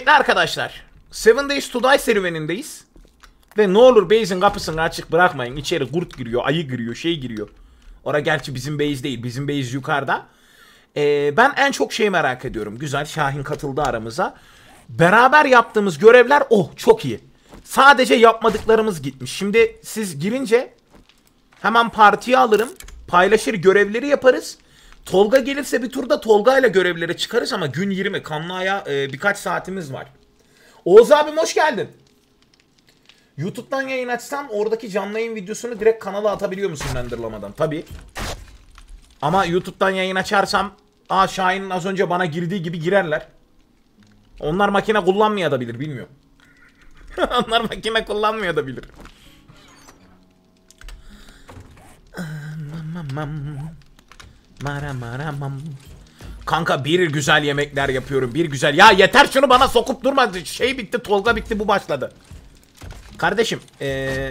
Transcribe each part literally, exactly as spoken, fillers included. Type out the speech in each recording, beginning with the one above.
Kıymetli arkadaşlar, Seven Days to Die serüvenindeyiz. Ve ne olur base'in kapısını açık bırakmayın. İçeri kurt giriyor, ayı giriyor, şey giriyor. Ora gerçi bizim base değil, bizim base yukarıda. Ee, ben en çok şeyi merak ediyorum. Güzel, Şahin katıldı aramıza. Beraber yaptığımız görevler, oh çok iyi. Sadece yapmadıklarımız gitmiş. Şimdi siz girince hemen partiye alırım. Paylaşır, görevleri yaparız. Tolga gelirse bir turda Tolga ile görevleri çıkarız ama gün yirmi Kanlıaya e, birkaç saatimiz var. Oğuz abim hoş geldin. YouTube'dan yayın açsam oradaki canlı yayın videosunu direkt kanala atabiliyor musun renderlamadan? Tabii. Ama YouTube'dan yayın açarsam aa Şahin'in az önce bana girdiği gibi girerler. Onlar makine kullanmaya da bilir, bilmiyorum. Onlar makine kullanmaya da bilir. Kanka bir güzel yemekler yapıyorum, bir güzel. Ya yeter şunu bana sokup durma. Şey bitti, Tolga bitti, bu başladı. Kardeşim ee...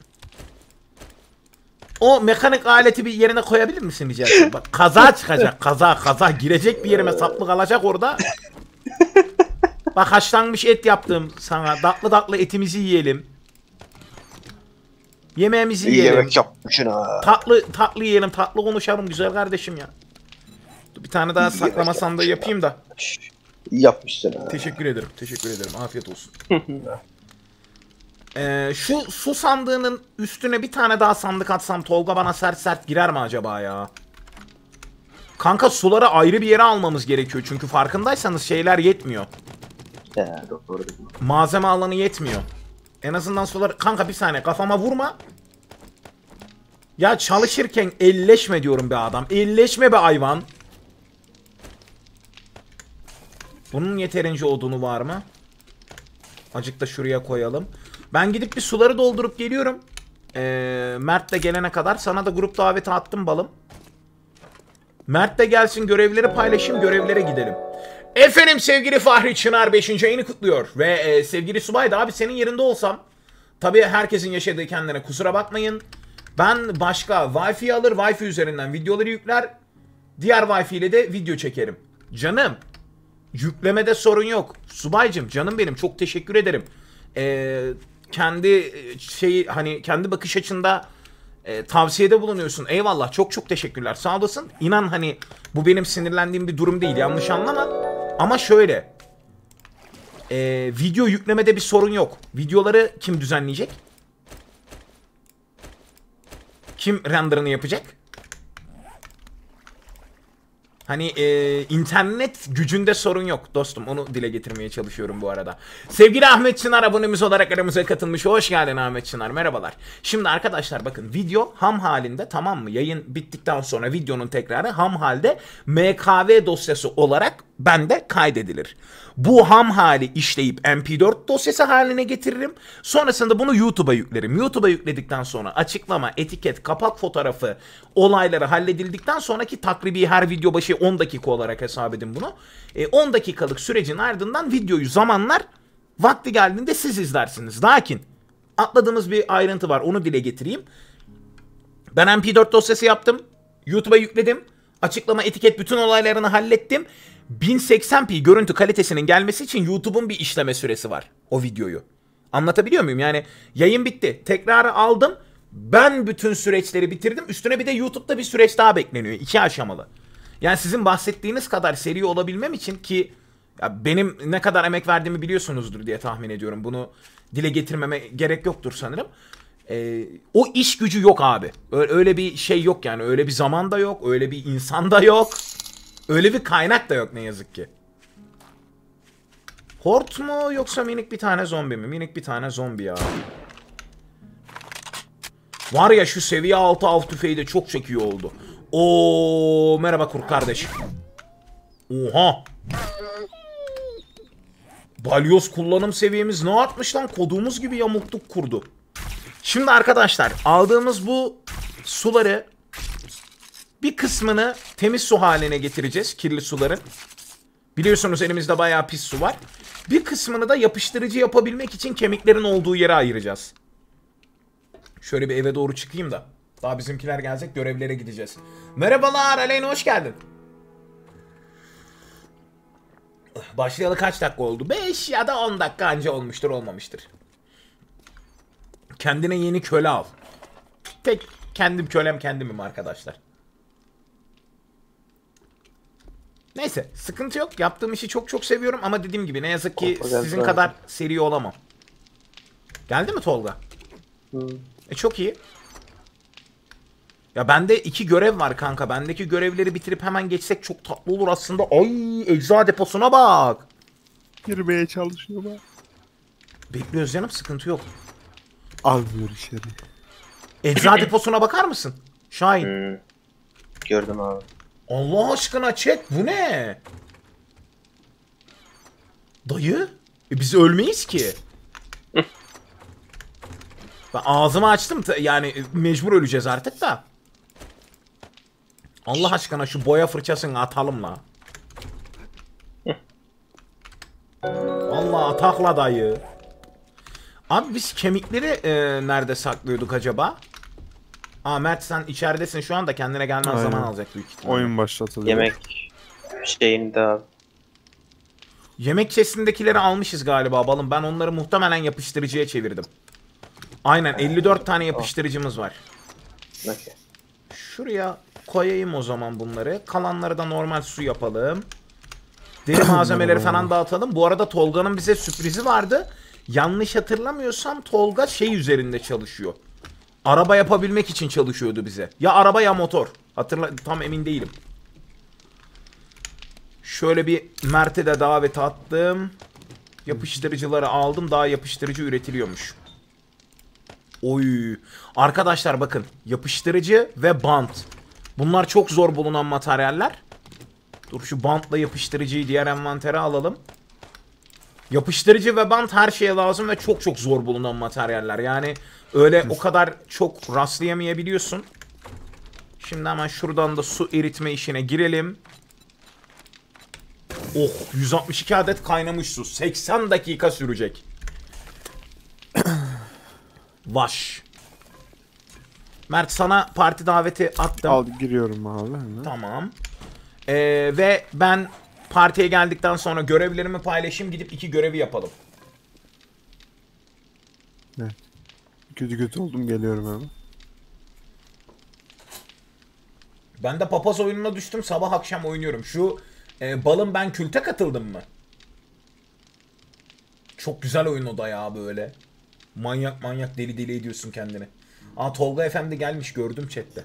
o mekanik aleti bir yerine koyabilir misin rica ederim? Bak kaza çıkacak, kaza kaza girecek bir yerime, saplı kalacak orada. Bak haşlanmış et yaptım sana, tatlı tatlı etimizi yiyelim. Yemeğimizi İyi yiyelim. yemek yapmışsın ha. Tatlı tatlı yiyelim, tatlı konuşalım güzel kardeşim ya. Bir tane daha İyi saklama yemek sandığı yapmışsın yapayım da. İyi yapmışsın ha. Teşekkür ederim, teşekkür ederim. Afiyet olsun. Ee, şu su sandığının üstüne bir tane daha sandık atsam Tolga bana sert sert girer mi acaba ya? Kanka suları ayrı bir yere almamız gerekiyor çünkü farkındaysanız şeyler yetmiyor. He, doğru. Malzeme alanı yetmiyor. En azından suları... Kanka bir saniye kafama vurma. Ya çalışırken elleşme diyorum be adam. Elleşme be hayvan. Bunun yeterince odunu var mı? Acık da şuraya koyalım. Ben gidip bir suları doldurup geliyorum. Ee, Mert de gelene kadar sana da grup daveti attım balım. Mert de gelsin, görevleri paylaşayım, görevlere gidelim. Efendim sevgili Fahri Çınar beşinci ayını kutluyor. Ve e, sevgili Subay da abi senin yerinde olsam. Tabii herkesin yaşadığı kendine kusura bakmayın. Ben başka Wi-Fi alır, Wi-Fi üzerinden videoları yükler. Diğer Wi-Fi ile de video çekerim. Canım. Yüklemede sorun yok. Subaycım canım benim, çok teşekkür ederim. Ee, kendi şeyi hani kendi bakış açında e, tavsiyede bulunuyorsun. Eyvallah, çok çok teşekkürler. Sağ olasın. İnan hani bu benim sinirlendiğim bir durum değil. Yanlış anlama. Ama şöyle. E, video yüklemede bir sorun yok. Videoları kim düzenleyecek? Kim renderını yapacak? Hani e, internet gücünde sorun yok dostum. Onu dile getirmeye çalışıyorum bu arada. Sevgili Ahmet Çınar abonemiz olarak aramıza katılmış. Hoş geldin Ahmet Çınar. Merhabalar. Şimdi arkadaşlar bakın, video ham halinde, tamam mı? Yayın bittikten sonra videonun tekrarı ham halde M K V dosyası olarak bende kaydedilir. Bu ham hali işleyip M P dört dosyası haline getiririm. Sonrasında bunu YouTube'a yüklerim. YouTube'a yükledikten sonra açıklama, etiket, kapak fotoğrafı olayları halledildikten sonraki takribi her video başı on dakika olarak hesap edin bunu. E, on dakikalık sürecin ardından videoyu zamanlar, vakti geldiğinde siz izlersiniz. Lakin atladığımız bir ayrıntı var, onu dile getireyim. Ben M P dört dosyası yaptım. YouTube'a yükledim. Açıklama, etiket, bütün olaylarını hallettim. bin seksen p görüntü kalitesinin gelmesi için YouTube'un bir işleme süresi var o videoyu. Anlatabiliyor muyum? Yani yayın bitti. Tekrarı aldım. Ben bütün süreçleri bitirdim. Üstüne bir de YouTube'da bir süreç daha bekleniyor. İki aşamalı. Yani sizin bahsettiğiniz kadar seri olabilmem için, ki ya benim ne kadar emek verdiğimi biliyorsunuzdur diye tahmin ediyorum. Bunu dile getirmeme gerek yoktur sanırım. Ee, o iş gücü yok abi. Öyle bir şey yok yani. Öyle bir zaman da yok. Öyle bir insan da yok. Öyle bir kaynak da yok ne yazık ki. Hort mu yoksa minik bir tane zombi mi? Minik bir tane zombi ya. Var ya şu seviye altı av tüfeği de çok çekiyor oldu. Oo, merhaba kurt kardeş. Oha. Balyoz kullanım seviyemiz ne artmış lan? Koduğumuz gibi yamulttuk kurdu. Şimdi arkadaşlar aldığımız bu suları, bir kısmını temiz su haline getireceğiz, kirli suların. Biliyorsunuz elimizde bayağı pis su var. Bir kısmını da yapıştırıcı yapabilmek için kemiklerin olduğu yere ayıracağız. Şöyle bir eve doğru çıkayım da. Daha bizimkiler gelecek, görevlere gideceğiz. Merhabalar Aleyna, hoş geldin. Başlayalı kaç dakika oldu? beş ya da on dakika anca olmuştur, olmamıştır. Kendine yeni köle al. Tek kendim kölem kendimim arkadaşlar. Neyse, sıkıntı yok. Yaptığım işi çok çok seviyorum ama dediğim gibi ne yazık ki Tolga sizin geldi. kadar seri olamam. Geldi mi Tolga? Hı. E çok iyi. Ya bende iki görev var kanka. Bendeki görevleri bitirip hemen geçsek çok tatlı olur aslında. Ay, ecza deposuna bak. Girmeye çalışıyor bak. Bekliyoruz canım, sıkıntı yok. Almıyor içeri. Ecza deposuna bakar mısın? Şahin. Hı. Gördüm abi. Allah aşkına chat, bu ne? Dayı? E biz ölmeyiz ki. Ben ağzımı açtım ta- yani mecbur öleceğiz artık da. Allah aşkına şu boya fırçasını atalım la. Allah atakla dayı. Abi biz kemikleri e, nerede saklıyorduk acaba? Aa Mert, sen içeridesin şu anda, kendine gelmen Aynen. zaman alacak büyük ihtimalle. Oyun başlatılıyor. Yemek şeyinde abi. Yemek chestindekileri almışız galiba balım. Ben onları muhtemelen yapıştırıcıya çevirdim. Aynen, elli dört tane yapıştırıcımız var. Okey. Şuraya koyayım o zaman bunları. Kalanları da normal su yapalım. Deri malzemeleri falan dağıtalım. Bu arada Tolga'nın bize sürprizi vardı. Yanlış hatırlamıyorsam Tolga şey üzerinde çalışıyor. Araba yapabilmek için çalışıyordu bize. Ya araba ya motor. Hatırla, tam emin değilim. Şöyle bir Mert'e de davet attım. Yapıştırıcıları aldım. Daha yapıştırıcı üretiliyormuş. Oy. Arkadaşlar bakın. Yapıştırıcı ve bant. Bunlar çok zor bulunan materyaller. Dur şu bantla yapıştırıcıyı diğer envantere alalım. Yapıştırıcı ve bant her şeye lazım ve çok çok zor bulunan materyaller. Yani öyle o kadar çok rastlayamayabiliyorsun. Şimdi hemen şuradan da su eritme işine girelim. Oh, yüz altmış iki adet kaynamış su. seksen dakika sürecek. Vaş. Mert, sana parti daveti attım. Al giriyorum abi hemen. Tamam. Ee, ve ben partiye geldikten sonra görevlerimi paylaşayım. Gidip iki görevi yapalım. Evet. Kötü kötü oldum, geliyorum hemen. Ben de papaz oyununa düştüm. Sabah akşam oynuyorum. Şu e, balım ben külte katıldım mı? Çok güzel oyun o da ya böyle. Manyak manyak deli deli ediyorsun kendini. Aa, Tolga Efendi gelmiş, gördüm chatte.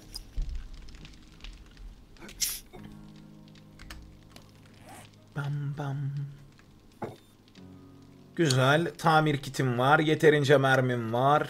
Bam bam. Güzel. Tamir kitim var. Yeterince mermim var.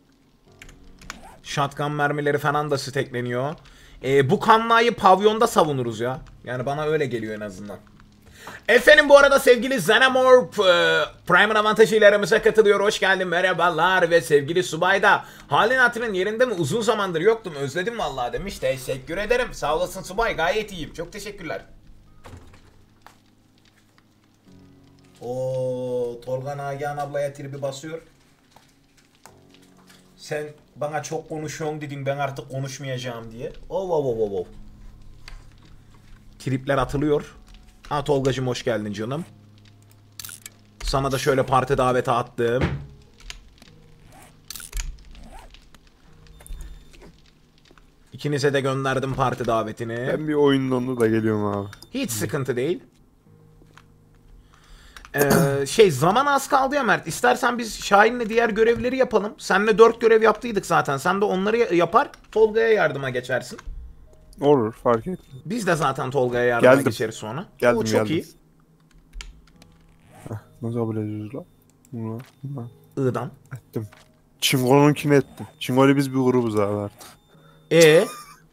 Shotgun mermileri falan da stackleniyor. Ee, bu kanlayı pavyonda savunuruz ya. Yani bana öyle geliyor en azından. Efendim bu arada sevgili Xenomorph e, Prime'ın avantajıyla aramıza katılıyor. Hoş geldin, merhabalar. Ve sevgili Subay da halin hatırın yerinde mi? Uzun zamandır yoktum, özledim vallahi demiş. Teşekkür ederim. Sağ olasın Subay, gayet iyiyim. Çok teşekkürler. Oo, Tolga Nagihan ablaya tribi basıyor. Sen bana çok konuşuyorsun dedin, ben artık konuşmayacağım diye. Oh, oh, oh, oh, oh. Tripler atılıyor. Ha Tolgacığım, hoş geldin canım. Sana da şöyle parti daveti attım. İkinize de gönderdim parti davetini. Ben bir oyunun onu da geliyorum abi. Hiç sıkıntı değil. Ee, şey zaman az kaldı ya Mert. İstersen biz Şahin'le diğer görevleri yapalım. Seninle dört görev yaptıydık zaten. Sen de onları yapar, Tolga'ya yardıma geçersin. Olur, fark etmez. Biz de zaten Tolga'ya yardıma Geldim. geçeriz sonra. Geldim, Oo, çok geldim. iyi. Heh, nasıl kabul ediyoruz lan? Bunu, bunu I'dan. ettim. Çingo'nunkini ettim. Çingo'yla biz bir grubuz abi artık. E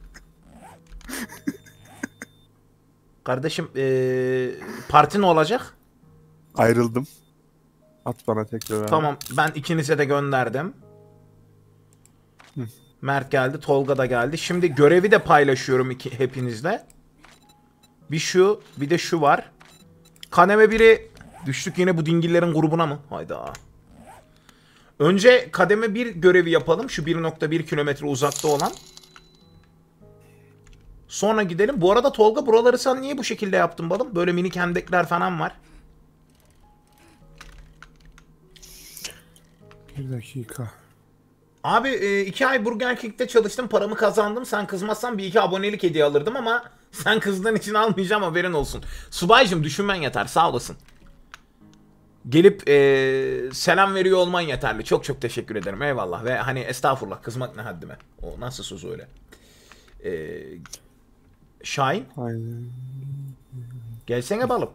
Kardeşim ee, parti ne olacak? Ayrıldım. At bana tekrar abi. Tamam, ben ikinize de gönderdim. Hı. Mert geldi, Tolga da geldi. Şimdi görevi de paylaşıyorum iki, hepinizle. Bir şu, bir de şu var. Kademe biri düştük yine bu dingillerin grubuna mı? Hayda. Önce kademe bir görevi yapalım. Şu bir nokta bir kilometre uzakta olan. Sonra gidelim. Bu arada Tolga, buraları sen niye bu şekilde yaptın balım? Böyle minik hendekler falan var. Bir dakika. Abi e, iki ay Burger King'de çalıştım, paramı kazandım. Sen kızmazsan bir iki abonelik hediye alırdım ama sen kızdığın için almayacağım, haberin olsun. Subaycım düşünmen yeter, sağ olasın. Gelip e, selam veriyor olman yeterli. Çok çok teşekkür ederim, eyvallah. Ve hani estağfurullah, kızmak ne haddime. O nasıl söz öyle. E, Şahin Aynen. gelsene balım.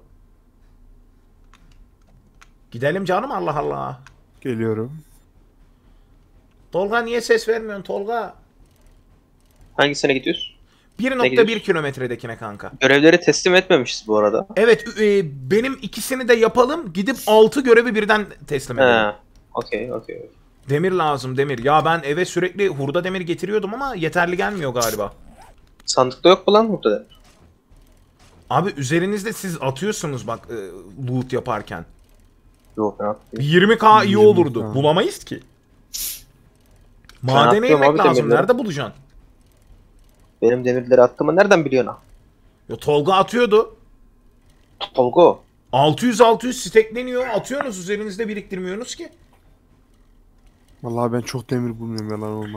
Gidelim canım, Allah Allah. Geliyorum. Tolga niye ses vermiyorsun Tolga? Hangisine gidiyoruz? bir nokta bir gidiyorsun? kilometredekine kanka. Görevleri teslim etmemişiz bu arada. Evet, e, benim ikisini de yapalım. Gidip altı görevi birden teslim edelim. He. Okey, okey. Demir lazım, demir. Ya ben eve sürekli hurda demir getiriyordum ama yeterli gelmiyor galiba. Sandıkta yok mu lan burada? Abi üzerinizde siz atıyorsunuz bak e, loot yaparken. Yok ben attım. Bir yirmi K iyi yirmi olurdu. K. Bulamayız ki. Madene atıyorum inmek abi lazım. demirleri. Nerede bulacaksın? Benim demirleri attığımı nereden biliyorsun ha? Ya Tolga atıyordu. Tolgo. altı yüz altı yüz stekleniyor. Atıyorsunuz, üzerinizde biriktirmiyorsunuz ki. Vallahi ben çok demir bulmuyorum, yalan olmaz.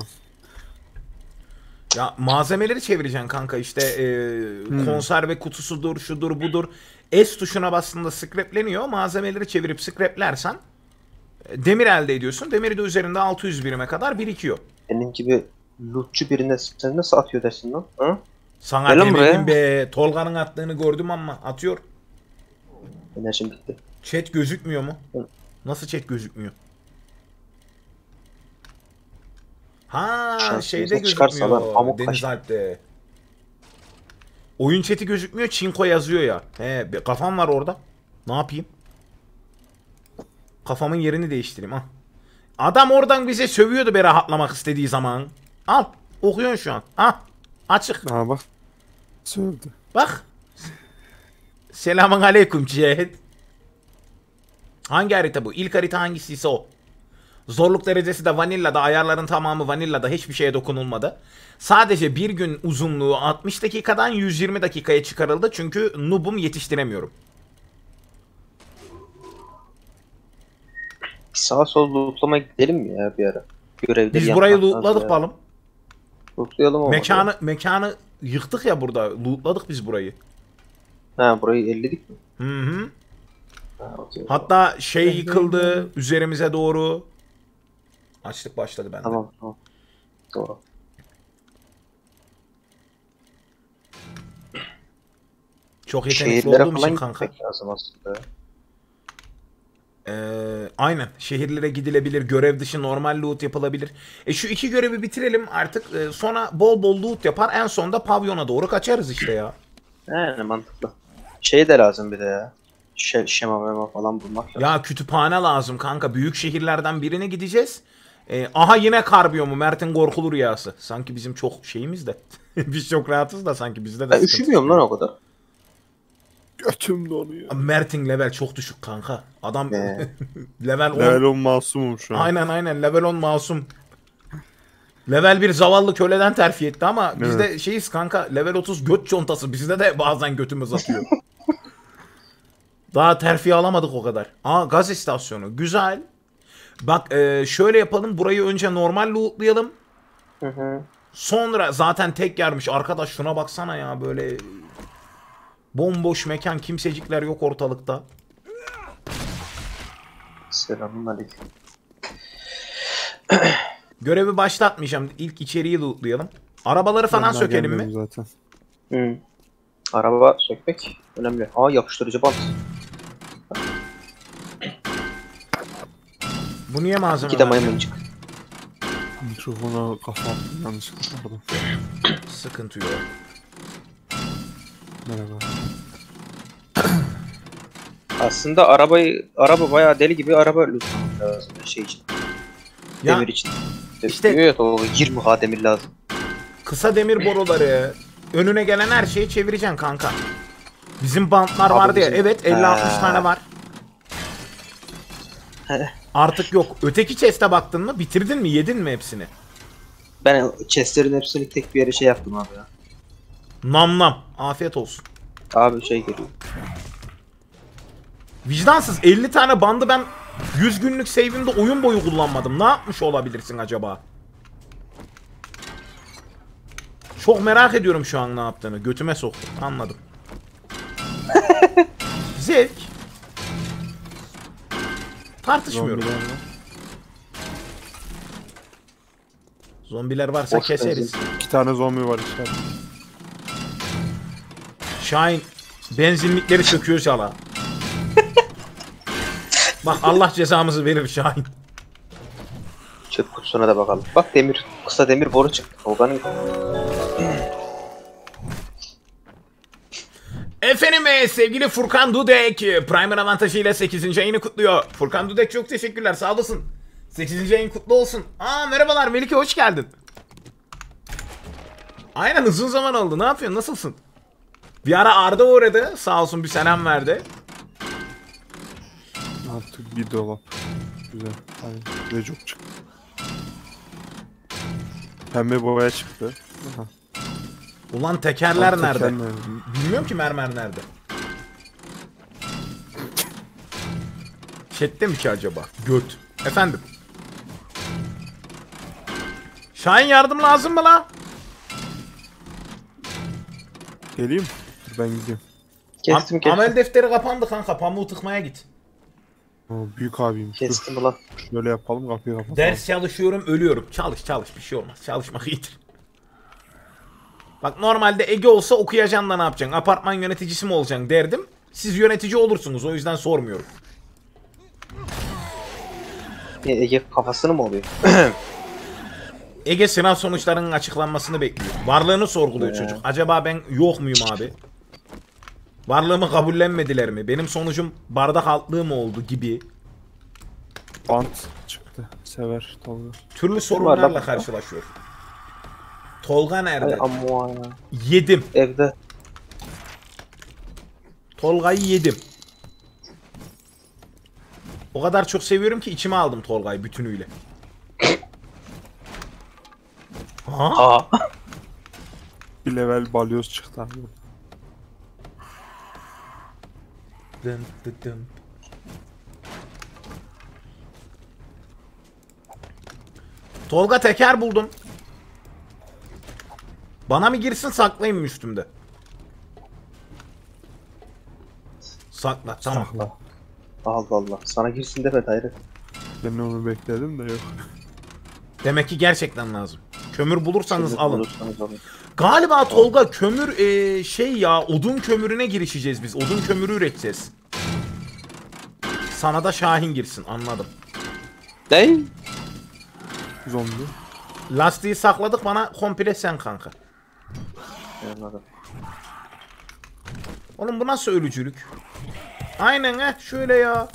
Ya malzemeleri çevireceksin kanka işte e, Hmm. konserve kutusudur, şudur budur. S tuşuna bastığında scrapleniyor. Malzemeleri çevirip scraplersen e, demir elde ediyorsun. Demiri de üzerinde altı yüz birime kadar birikiyor. Benim gibi lootçu birine sen nasıl atıyor dersin lan? Ha? Sana Gel lan demedim buraya. be. Tolga'nın attığını gördüm ama atıyor. Enerjim bitti. Chat gözükmüyor mu? Hı. Nasıl chat gözükmüyor? Ha Şansımıza şeyde çıkarsa lan, gözükmüyor. pamuk Deniz kaş. Alp'te. Oyun chat'i gözükmüyor. Çinko yazıyor ya. He, bir kafam var orada. Ne yapayım? Kafamın yerini değiştireyim ha. Adam oradan bize sövüyordu be rahatlamak istediği zaman. Al. Okuyorsun şu an. Ha. Açık. Aa bak. Sövdü. Bak. Selamun aleyküm chat. Hangi harita bu? İlk harita hangisiyse o. Zorluk derecesi de vanillada, ayarların tamamı vanillada, hiçbir şeye dokunulmadı. Sadece bir gün uzunluğu altmış dakikadan yüz yirmi dakikaya çıkarıldı çünkü noob'um, yetiştiremiyorum. Sağa sola lootlamaya gidelim mi ya bir ara? Görevleri Biz yapmak burayı lazım lootladık ya. balım. Lootlayalım ama. Mekanı mekanı yıktık ya burada. Lootladık biz burayı. Ha burayı elledik mi? Hı hı. Ha, okey. Hatta şey yıkıldı üzerimize doğru. Açlık başladı bende. Tamam tamam. Doğru. Çok yetenekli Şehirlere olduğum için falan kanka. gitmek lazım aslında. Ee, aynen. Şehirlere gidilebilir. Görev dışı normal loot yapılabilir. E şu iki görevi bitirelim artık. Ee, sonra bol bol loot yapar. En sonunda pavyona doğru kaçarız işte ya. Yani mantıklı. Şey de lazım bir de ya. Şe şema mema falan bulmak lazım. Ya kütüphane lazım kanka. Büyük şehirlerden birine gideceğiz. Ee, aha yine kar biyomu. Mert'in korkulu rüyası. Sanki bizim çok şeyimiz de. Biz çok rahatız da sanki bizde de Ben sıkıntı. üşümüyorum lan o kadar. Götüm donuyor. Mert'in level çok düşük kanka. Adam Ee. level on. Level on masumum şu an. Aynen aynen level on masum. Level bir zavallı köleden terfi etti ama biz Evet. de şeyiz kanka, level otuz göt contası, bizde de bazen götümüz atıyor. Daha terfi alamadık o kadar. Aa gaz istasyonu güzel. Bak e, şöyle yapalım, burayı önce normal lootlayalım. Hı hı. Sonra zaten tek yermiş arkadaş, şuna baksana ya, böyle bomboş mekan, kimsecikler yok ortalıkta. Selamünaleyküm. Görevi başlatmayacağım, ilk içeriği lootlayalım. Arabaları falan Ben daha sökelim mi? gelmedim zaten. Hı. Araba sökmek önemli. Aa yapıştırıcı bant. Bu niye malzeme? İki de vermiyor? maymuncuk. Mikrofona kafa attım yanlışlıkla, pardon. Sıkıntı yok. Merhaba. Aslında arabayı araba bayağı deli gibi araba lootlamak lazım şey için. Ya Demir için. işte- Evet o yirmi K demir lazım. kısa demir boruları, önüne gelen her şeyi çevireceksin kanka. Bizim bantlar Abi vardı ya. bizim- Evet elli altmış Ha. tane var. Artık yok. Öteki chest'e baktın mı? Bitirdin mi? Yedin mi hepsini? Ben chestlerin hepsini tek bir yere şey yaptım abi ya. Nam nam. Afiyet olsun. Abi şey geliyor. Vicdansız elli tane bandı ben yüz günlük save'imde oyun boyu kullanmadım. Ne yapmış olabilirsin acaba? Çok merak ediyorum şu an ne yaptığını. Götüme soktum. Anladım. Zevk. Tartışmıyorum. Zombiler var. Zombiler varsa Boş keseriz. benzin. İki tane zombi var içeride. Şahin benzinlikleri söküyor çala. Bak Allah cezamızı verir Şahin. Çöp kutusuna da bakalım. Bak demir. Kısa demir boru çıktı. Tolga'nın Efendim e, sevgili Furkan Dudek Primer avantajıyla sekizinci ayını kutluyor. Furkan Dudek çok teşekkürler, sağ olasın. sekizinci ayın kutlu olsun. Aa merhabalar Melike, hoş geldin. Aynen, uzun zaman oldu. Ne yapıyorsun? Nasılsın? Bir ara Arda uğradı. Sağ olsun, bir selam verdi. Artık bir dolap. Güzel. Aynen. Ve çok çıktı. Pembe boya çıktı. Aha. Ulan tekerler Teker nerede? nerede? Bilmiyorum ki mermer nerede. Chat'te mi ki acaba? Göt. Efendim. Şahin yardım lazım mı la? Geleyim. Dur ben gidiyorum. kestim Am- kestim. Amel defteri kapandı kanka. Pamuğu tıkmaya git. O büyük abiyim. Dur. Kestim ulan. Şöyle yapalım, kapıyı kapatalım. Ders çalışıyorum, ölüyorum. Çalış çalış, bir şey olmaz. Çalışmak iyidir. Bak normalde Ege olsa okuyacaksın da ne yapacaksın? Apartman yöneticisi mi olacaksın derdim. Siz yönetici olursunuz, o yüzden sormuyorum. E, Ege kafasını mı oluyor? Ege sınav sonuçlarının açıklanmasını bekliyor. Varlığını sorguluyor Ee. çocuk. Acaba ben yok muyum abi? Varlığımı kabullenmediler mi? Benim sonucum bardak altlığı mı oldu gibi. Bant çıktı. Sever Tolga. Türlü Var sorunlarla lan. karşılaşıyor. Tolga Ay nerede? amma ya. Yedim. Evde. Tolga'yı yedim. O kadar çok seviyorum ki içime aldım Tolga'yı bütünüyle. Ha? Aa. Bir level balyoz çıktı abi. Dım dı dım. Tolga teker buldum. Bana mı girsin, saklayayım mı üstümde? Sakla, tamam. Sakla. Allah Allah. Sana girsin deme Tayyip. Ben onu bekledim de yok. Demek ki gerçekten lazım. Kömür bulursanız Şimdi alın. bulursanız alın. Galiba Tolga kömür e, şey ya, odun kömürüne girişeceğiz biz. Odun kömürü üreteceğiz. Sana da Şahin girsin, anladım. Ne? Zombi. Lastiği sakladık, bana komple sen kanka. Anladım. Oğlum bu nasıl ölücülük? Aynen he, şöyle ya.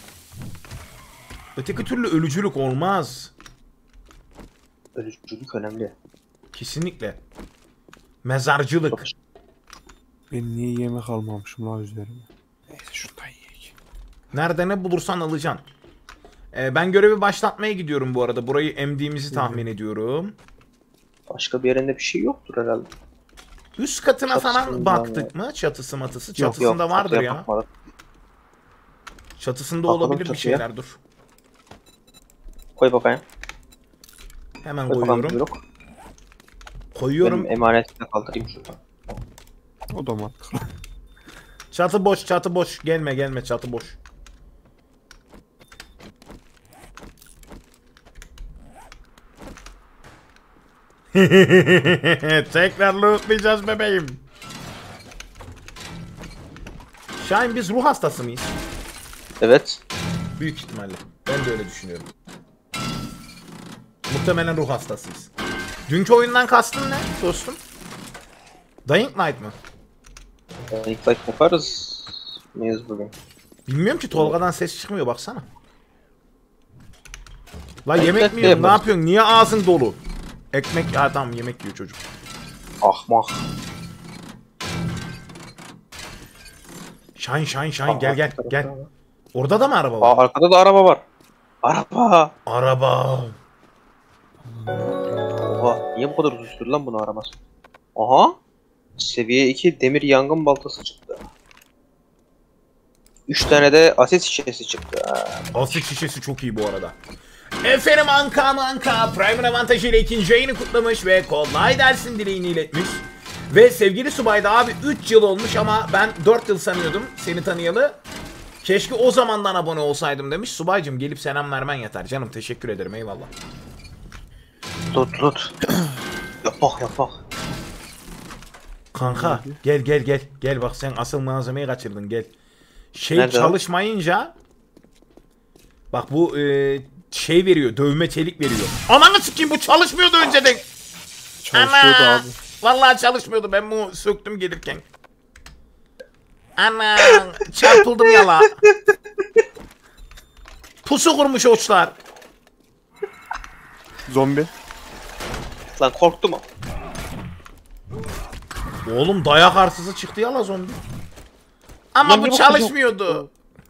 Öteki türlü ölücülük olmaz. Ölücülük önemli. Kesinlikle. Mezarcılık. Ben niye yemek almamışım la üzerime? Neyse şundan yiyek. Nerede ne bulursan alacaksın. Ee, ben görevi başlatmaya gidiyorum bu arada. Burayı emdiğimizi tahmin ediyorum. Başka bir yerinde bir şey yoktur herhalde. Üst katına Çatısında falan baktık mı? Çatısı matısı. Yok, Çatısında yok, vardır çatıya ya. bakmadık. Çatısında Bakalım olabilir bir çatıya. şeyler, dur. Koy bakayım. Hemen Koy bakalım koyuyorum. blok. Koyuyorum. Benim emanetini de kaldırayım şuradan. O da mantıklı. Çatı boş, çatı boş. Gelme gelme, çatı boş. Tekrar lootlayacağız bebeğim. Şahin, biz ruh hastası mıyız? Evet. Büyük ihtimalle. Ben de öyle düşünüyorum. Muhtemelen ruh hastasıyız. Dünkü oyundan kastın ne dostum? Dying Light mı? Yani ilk like yaparız. Mıyız bugün? Bilmiyorum ki, Tolga'dan ses çıkmıyor, baksana. La Dying yemek Light mi yiyorsun? Ne yaparız. yapıyorsun? Niye ağzın dolu? Ekmek, ya tamam, yemek yiyor çocuk. Ahmak. Şahin Şahin Şahin, gel Ahmak gel tarafı gel. var. Orada da mı araba var? Aa, arkada da araba var. Araba. Araba. Oha. Niye bu kadar uzun sürdü lan bunu araması? Aha. Seviye iki demir yangın baltası çıktı. üç tane de asit şişesi çıktı. Ha. Asit şişesi çok iyi bu arada. Efendim Anka Manka Prime'ın avantajıyla ikinci yayını kutlamış ve kolay dersin dileğini iletmiş. Ve sevgili Subay'da abi üç yıl olmuş ama ben dört yıl sanıyordum seni tanıyalı. Keşke o zamandan abone olsaydım demiş. Subaycım gelip selam vermen yeter. Canım teşekkür ederim eyvallah. Tut tut. Yapak yapak. Kanka gel gel gel. Gel bak sen asıl malzemeyi kaçırdın gel. Şey Nerede o? çalışmayınca bak bu e, şey veriyor, dövme çelik veriyor. Ananı sikeyim bu çalışmıyordu önceden. Çalışıyordu Ana! abi. Vallahi çalışmıyordu ben bunu söktüm gelirken. Ana çarpıldım yala. Pusu kurmuş oçlar. Zombi. Lan korktum ama. Oğlum dayak arsızı çıktı yala zombi. Ama Lan bu ne çalışmıyordu.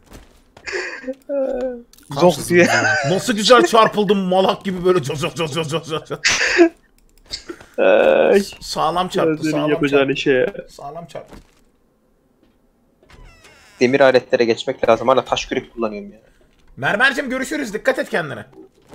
Zok diye. Nasıl güzel çarpıldım malak gibi böyle coz coz coz coz coz coz. Ay. Sağlam çarptı, Senin sağlam yapacağın çarptı. işe. Sağlam çarptı. Demir aletlere geçmek lazım. Hala taş kürek kullanıyorum ya. Mermercim görüşürüz. Dikkat et kendine.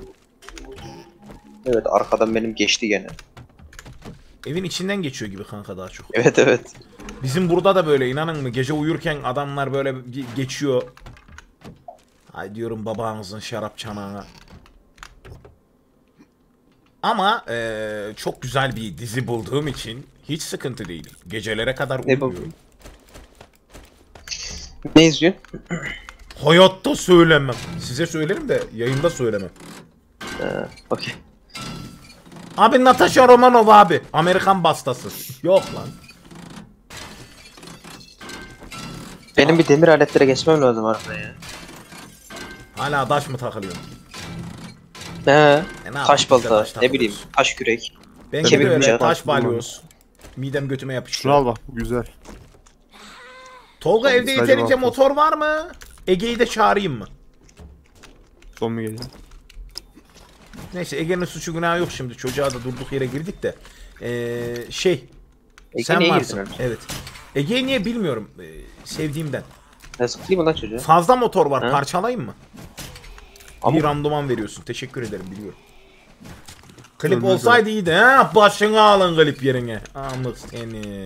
Evet arkadan benim geçti gene. Evin içinden geçiyor gibi kanka daha çok. Evet evet. Bizim burada da böyle inanın mı gece uyurken adamlar böyle ge- geçiyor. Ay diyorum babanızın şarap çanağına. Ama eee, çok güzel bir dizi bulduğum için hiç sıkıntı değil. Gecelere kadar Ne uyuyorum. buldun? Ne izliyorsun? Hayatta söylemem. Size söylerim de yayında söylemem. Ha, okey. Abi Natasha Romanova abi. Amerikan bastası. Yok lan. Benim bir demir aletlere geçmem lazım arada ya. Hala taş mı takılıyorsun? He. E, ne Taş yapayım, balta, biz de taş ne takılıyoruz. bileyim, taş kürek. Ben Kemik gibi öyle bıçağı. taş balyoz. Midem götüme yapışıyor. Şunu al bak bu güzel. Tolga Tabii, evde sadece yeterince balta. motor var mı? Ege'yi de çağırayım mı? Zombi geliyor. Neyse Ege'nin suçu günahı yok şimdi. Çocuğa da durduk yere girdik de. Ee, şey. Ege sen niye varsın. girdin öyle? Evet. Ege'yi niye bilmiyorum. Ee, sevdiğimden. Ne sıkayım mı lan çocuğa? Fazla motor var. Ha? Parçalayayım mı? Ama- Bir randıman veriyorsun. Teşekkür ederim biliyorum. Klip Ömür olsaydı iyiydi ha. Başını alın klip yerine. Amık seni.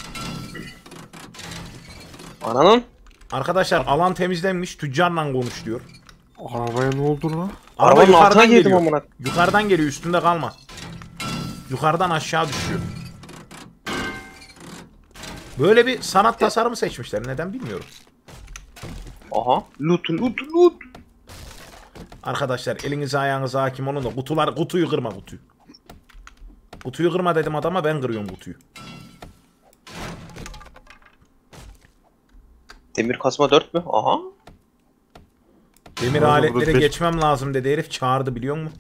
Ananın. Arkadaşlar alan temizlenmiş. Tüccarla konuş diyor. Arabaya ne oldu lan? Araba Arabanın altına yukarıdan girdim geliyor. amına. Yukarıdan geliyor. Üstünde kalma. Yukarıdan aşağı düşüyor. Böyle bir sanat tasarımı seçmişler. Neden bilmiyorum. Aha. Loot loot loot. Arkadaşlar elinize ayağınıza hakim olun da kutular kutuyu kırma kutuyu. Kutuyu kırma dedim adama ben kırıyorum kutuyu. Demir kasma dört mü? Aha. Demir Orada aletlere burada beş- geçmem lazım dedi herif çağırdı biliyor musun?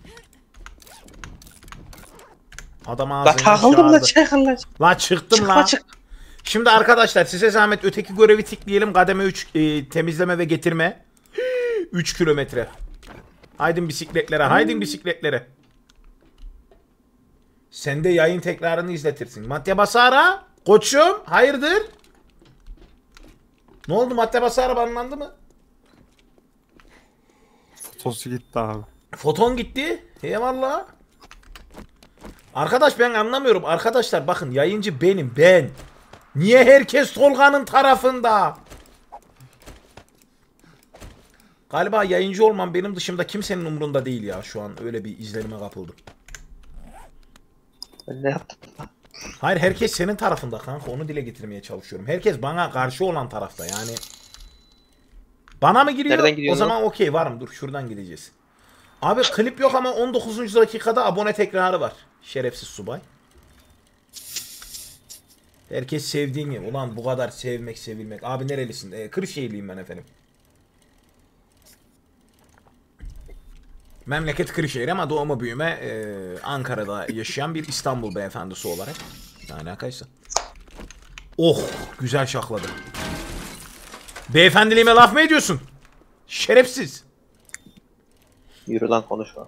Adam La ağzını takıldım la çağırdı. çıkın la. La çıktım Çıkma la. çık. Şimdi arkadaşlar size zahmet öteki görevi tıklayalım. Kademe üç e, temizleme ve getirme. üç kilometre. Haydin bisikletlere, haydin bisikletlere. Sen de yayın tekrarını izletirsin. Matya Basara, koçum, hayırdır? Ne oldu Matya Basara banlandı mı? Fotosu gitti abi. Foton gitti. Eyvallah. Arkadaş ben anlamıyorum. Arkadaşlar bakın yayıncı benim ben. Niye herkes Tolga'nın tarafında? Galiba yayıncı olmam benim dışımda kimsenin umurunda değil ya şu an. Öyle bir izlenime kapıldım. Ben ne yaptım? Hayır herkes senin tarafında kanka onu dile getirmeye çalışıyorum. Herkes bana karşı olan tarafta yani. Bana mı giriyor? Nereden O gidiyorsun zaman okey varım dur şuradan gideceğiz. Abi klip yok ama on dokuzuncu dakikada abone tekrarı var. Şerefsiz subay. Herkes sevdiğin gibi. Ulan bu kadar sevmek sevilmek. Abi nerelisin? Ee, Kırşehirliyim ben efendim. Memleket Kırşehir ama doğma büyüme e, Ankara'da yaşayan bir İstanbul beyefendisi olarak. Ne alakaysa. Oh güzel şakladı. Beyefendiliğime laf mı ediyorsun? Şerefsiz. Yürü lan konuşma.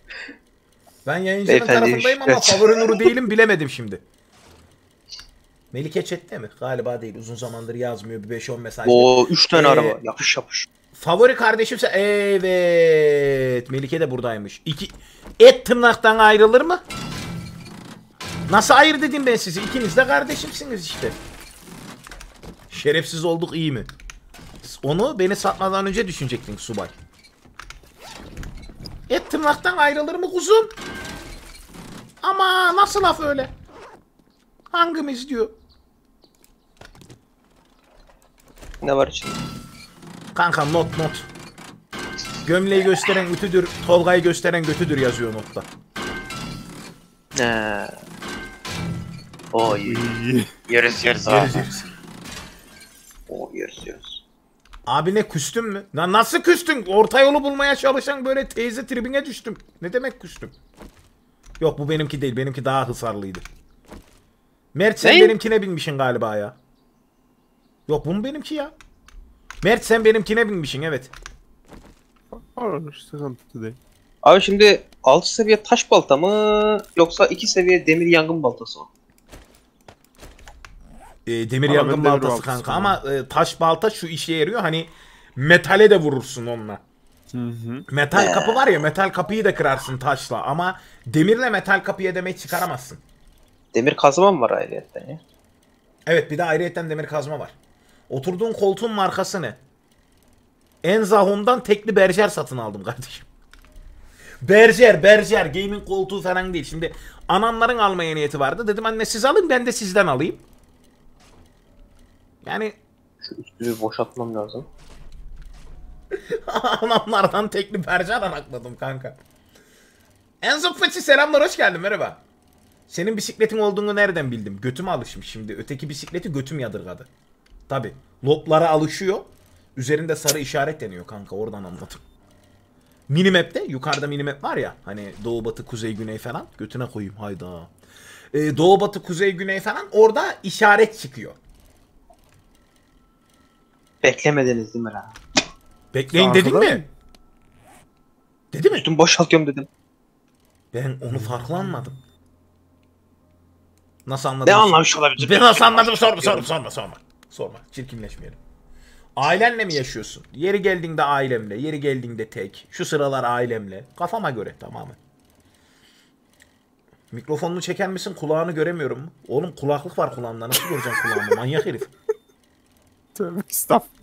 Ben yayıncının Beyefendi, tarafındayım ama evet. favori Nuru değilim bilemedim şimdi. Melike chatte mi? Galiba değil. Uzun zamandır yazmıyor. Bir beş on mesaj. Oo üç tane Ee, araba. Yapış yapış. Favori kardeşimse evet. Melike de buradaymış. İki et tırnaktan ayrılır mı? Nasıl ayır dedim ben sizi? İkiniz de kardeşimsiniz işte. Şerefsiz olduk iyi mi? Onu beni satmadan önce düşünecektin subay. Et tırnaktan ayrılır mı kuzum? Ama nasıl laf öyle? Hangimiz diyor? Ne var içinde? Kanka not not. Gömleği gösteren götüdür, Tolga'yı gösteren götüdür yazıyor notta. Ne? Oy. İyi. Yeriz yeriz Yeriz abi. yeriz. Oo yeriz yeriz. Abi ne küstün mü? Na nasıl küstün? Orta yolu bulmaya çalışan böyle teyze tribine düştüm. Ne demek küstüm? Yok bu benimki değil. Benimki daha hısarlıydı. Mert sen Ne? benimkine binmişsin galiba ya. Yok bu mu benimki ya? Mert sen benimkine binmişsin evet. Olur, sıkıntı değil. Abi şimdi altı seviye taş balta mı yoksa iki seviye demir yangın baltası mı? E, demir Ama yangın ben demir baltası baltası kanka kullanıyorum. ama e, taş balta şu işe yarıyor. Hani metale de vurursun onunla. Hı hı. Metal kapı var ya metal kapıyı da kırarsın taşla ama demirle metal kapıya demek çıkaramazsın. Demir kazma mı var ayrıyetten ya? Evet bir de ayrıyetten demir kazma var. Oturduğun koltuğun markası ne? Enzahom'dan tekli berjer satın aldım kardeşim. Berjer, berjer. Gaming koltuğu falan değil. Şimdi anamların almaya niyeti vardı. Dedim anne siz alın ben de sizden alayım. Yani Şu üstünü boşaltmam lazım. anamlardan tekli berjer anakladım kanka. Enzo Fıçı selamlar hoş geldin merhaba. Senin bisikletin olduğunu nereden bildim? Götüme alışmış şimdi. Öteki bisikleti götüm yadırgadı. Tabi. Loplara alışıyor. Üzerinde sarı işaret deniyor kanka. Oradan anladım. Minimap'te yukarıda minimap var ya. Hani doğu batı kuzey güney falan. Götüne koyayım hayda. Ee, doğu batı kuzey güney falan. Orada işaret çıkıyor. Beklemediniz değil mi lan? Bekleyin dedim Arkada mi? mı? Dedi mi? Üstümü boşaltıyorum dedim. Ben onu farklanmadım. Nasıl anladın? Ne anlamış olabilir? Ben nasıl anladım? Sorma sorma sorma sorma. Sorma. Çirkinleşmeyelim. Ailenle mi yaşıyorsun? Yeri geldiğinde ailemle, yeri geldiğinde tek. Şu sıralar ailemle. Kafama göre tamamen. Mikrofonunu çeker misin? Kulağını göremiyorum mu? Oğlum kulaklık var kulağımda. Nasıl göreceğim kulağımı? Manyak herif. Tövbe estağfurullah.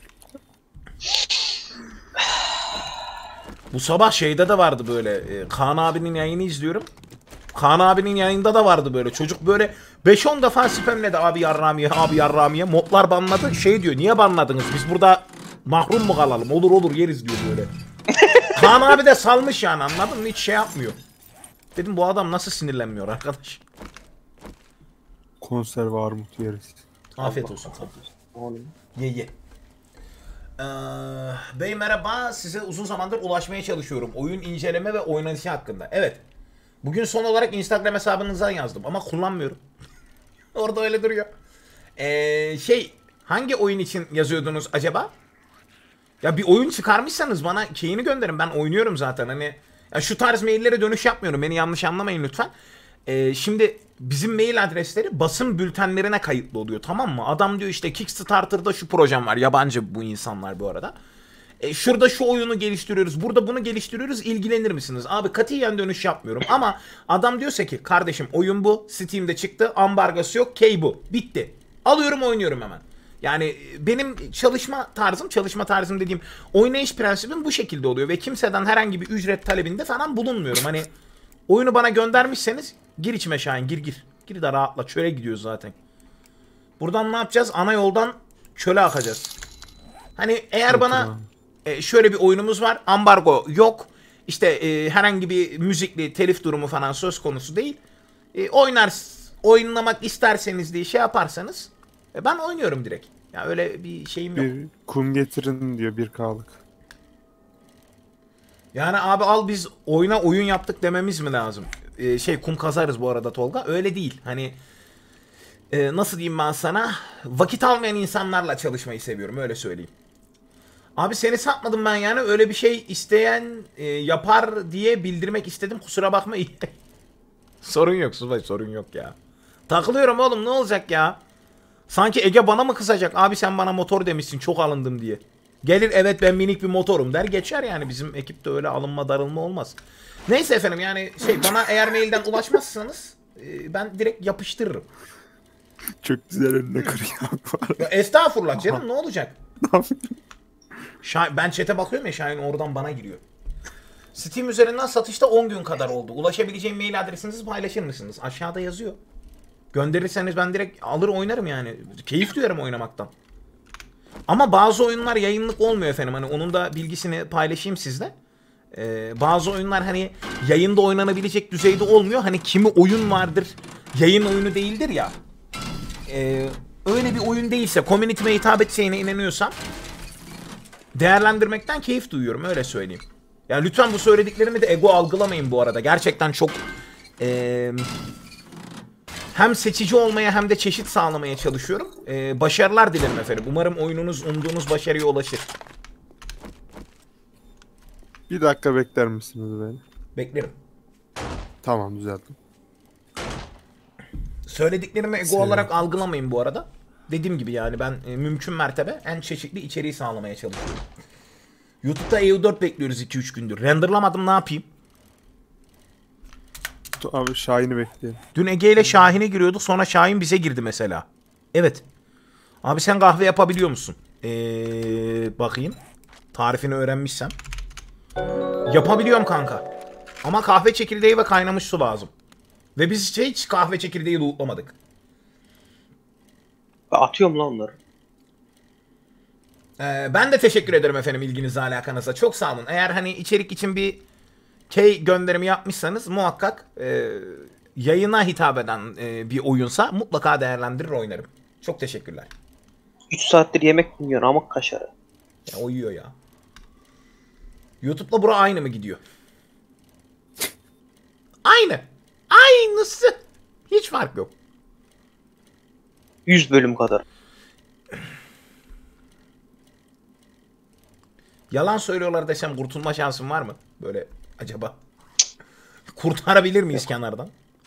Bu sabah şeyde de vardı böyle. E, Kaan abinin yayını izliyorum. Kaan abinin yayında da vardı böyle. Çocuk böyle beş on defa spamledi abi yarramiye, abi yarramiye. Modlar banladı. Şey diyor niye banladınız? Biz burada mahrum mu kalalım? Olur olur yeriz diyor böyle. Kaan abi de salmış yani anladın mı? Hiç şey yapmıyor. Dedim bu adam nasıl sinirlenmiyor arkadaş. Konserve armut yeriz. Afiyet olsun. Oğlum. Ye ye. Ee, bey merhaba. Size uzun zamandır ulaşmaya çalışıyorum. Oyun inceleme ve oynanışı hakkında. Evet. Bugün son olarak Instagram hesabınızdan yazdım ama kullanmıyorum. Orada öyle duruyor. Ee, şey hangi oyun için yazıyordunuz acaba? Ya bir oyun çıkarmışsanız bana keyini gönderin. Ben oynuyorum zaten. Hani ya şu tarz maillere dönüş yapmıyorum. Beni yanlış anlamayın lütfen. Ee, şimdi bizim mail adresleri basın bültenlerine kayıtlı oluyor tamam mı? Adam diyor işte Kickstarter'da şu projem var. Yabancı bu insanlar bu arada. E, şurada şu oyunu geliştiriyoruz. Burada bunu geliştiriyoruz. İlgilenir misiniz? Abi katiyen dönüş yapmıyorum. Ama adam diyorsa ki kardeşim oyun bu. Steam'de çıktı. Ambargosu yok. Key bu. Bitti. Alıyorum oynuyorum hemen. Yani benim çalışma tarzım, çalışma tarzım dediğim oynayış prensibim bu şekilde oluyor. Ve kimseden herhangi bir ücret talebinde falan bulunmuyorum. Hani oyunu bana göndermişseniz gir içime Şahin gir gir. Gir de rahatla. Çöle gidiyoruz zaten. Buradan ne yapacağız? Ana yoldan çöle akacağız. Hani eğer bana e, şöyle bir oyunumuz var. Ambargo yok. İşte e, herhangi bir müzikli telif durumu falan söz konusu değil. E, oynar, oynamak isterseniz diye şey yaparsanız e, ben oynuyorum direkt. Ya yani öyle bir şeyim yok. Bir kum getirin diyor bir K'lık. Yani abi al biz oyuna oyun yaptık dememiz mi lazım? E, şey kum kazarız bu arada Tolga. Öyle değil. Hani e, nasıl diyeyim ben sana? Vakit almayan insanlarla çalışmayı seviyorum öyle söyleyeyim. Abi seni satmadım ben yani öyle bir şey isteyen e, yapar diye bildirmek istedim kusura bakma. Sorun yok Subay sorun yok ya. Takılıyorum oğlum ne olacak ya. Sanki Ege bana mı kızacak? Abi sen bana motor demişsin çok alındım diye. Gelir evet ben minik bir motorum der geçer yani. Bizim ekipte öyle alınma darılma olmaz. Neyse efendim yani şey bana eğer mailden ulaşmazsanız e, ben direkt yapıştırırım. Çok güzel önüne kırıyor. Ya estağfurullah canım ne olacak? Şah- ben chat'e bakıyorum ya Şahin oradan bana giriyor. Steam üzerinden satışta on gün kadar oldu. Ulaşabileceğim mail adresinizi paylaşır mısınız? Aşağıda yazıyor. Gönderirseniz ben direkt alır oynarım yani. Keyif duyarım oynamaktan. Ama bazı oyunlar yayınlık olmuyor efendim. Hani onun da bilgisini paylaşayım sizle. Ee, bazı oyunlar hani yayında oynanabilecek düzeyde olmuyor. Hani kimi oyun vardır, yayın oyunu değildir ya. Ee, öyle bir oyun değilse, community'me hitap edeceğine inanıyorsam değerlendirmekten keyif duyuyorum öyle söyleyeyim. Yani lütfen bu söylediklerimi de ego algılamayın bu arada. Gerçekten çok ee, hem seçici olmaya hem de çeşit sağlamaya çalışıyorum. Ee, başarılar dilerim efendim. Umarım oyununuz umduğunuz başarıya ulaşır. Bir dakika bekler misiniz beni? Beklerim. Tamam düzelttim. Söylediklerimi ego Seviyorum. olarak algılamayın bu arada. Dediğim gibi yani ben e, mümkün mertebe en çeşitli içeriği sağlamaya çalışıyorum. YouTube'da E U dört bekliyoruz iki üç gündür. Renderlamadım ne yapayım? Dur abi Şahin'i bekleyelim. Dün Ege ile Şahin'e giriyorduk sonra Şahin bize girdi mesela. Evet. Abi sen kahve yapabiliyor musun? Ee, bakayım. Tarifini öğrenmişsem. Yapabiliyorum kanka. Ama kahve çekirdeği ve kaynamış su lazım. Ve biz hiç kahve çekirdeği lootlamadık. Ben atıyorum lan onları. Ee, ben de teşekkür ederim efendim ilginize alakanıza. Çok sağ olun. Eğer hani içerik için bir key gönderimi yapmışsanız muhakkak e, yayına hitap eden e, bir oyunsa mutlaka değerlendirir oynarım. Çok teşekkürler. üç saattir yemek yiyor amık kaşarı. Ya, o yiyor ya. YouTube'la bura aynı mı gidiyor? Aynı. Aynısı. Hiç fark yok. yüz bölüm kadar. Yalan söylüyorlar desem kurtulma şansım var mı? Böyle acaba. Kurtarabilir miyiz kenardan?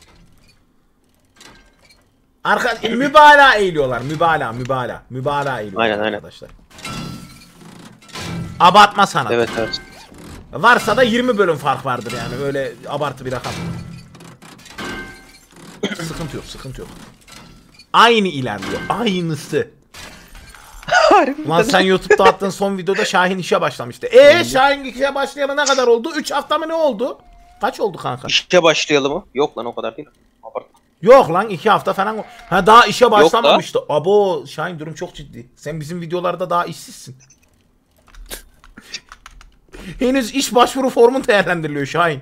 Arka mübalağa eğiliyorlar. Mübalağa, mübalağa. Mübalağa eğiliyorlar Aynen, aynen. arkadaşlar. Abartma sanatı. Evet evet. Varsa da yirmi bölüm fark vardır yani. Öyle abartı bir rakam. Sıkıntı yok, sıkıntı yok. Aynı ilerliyor. Aynısı. Lan sen YouTube'da attığın son videoda Şahin işe başlamıştı. Eee Şahin işe başlayalı ne kadar oldu? üç hafta mı ne oldu? Kaç oldu kanka? İşe başlayalım mı? Yok lan o kadar değil. Abartma. Yok lan iki hafta falan. Ha daha işe başlamamıştı. Abo Şahin durum çok ciddi. Sen bizim videolarda daha işsizsin. Henüz iş başvuru formun değerlendiriliyor Şahin.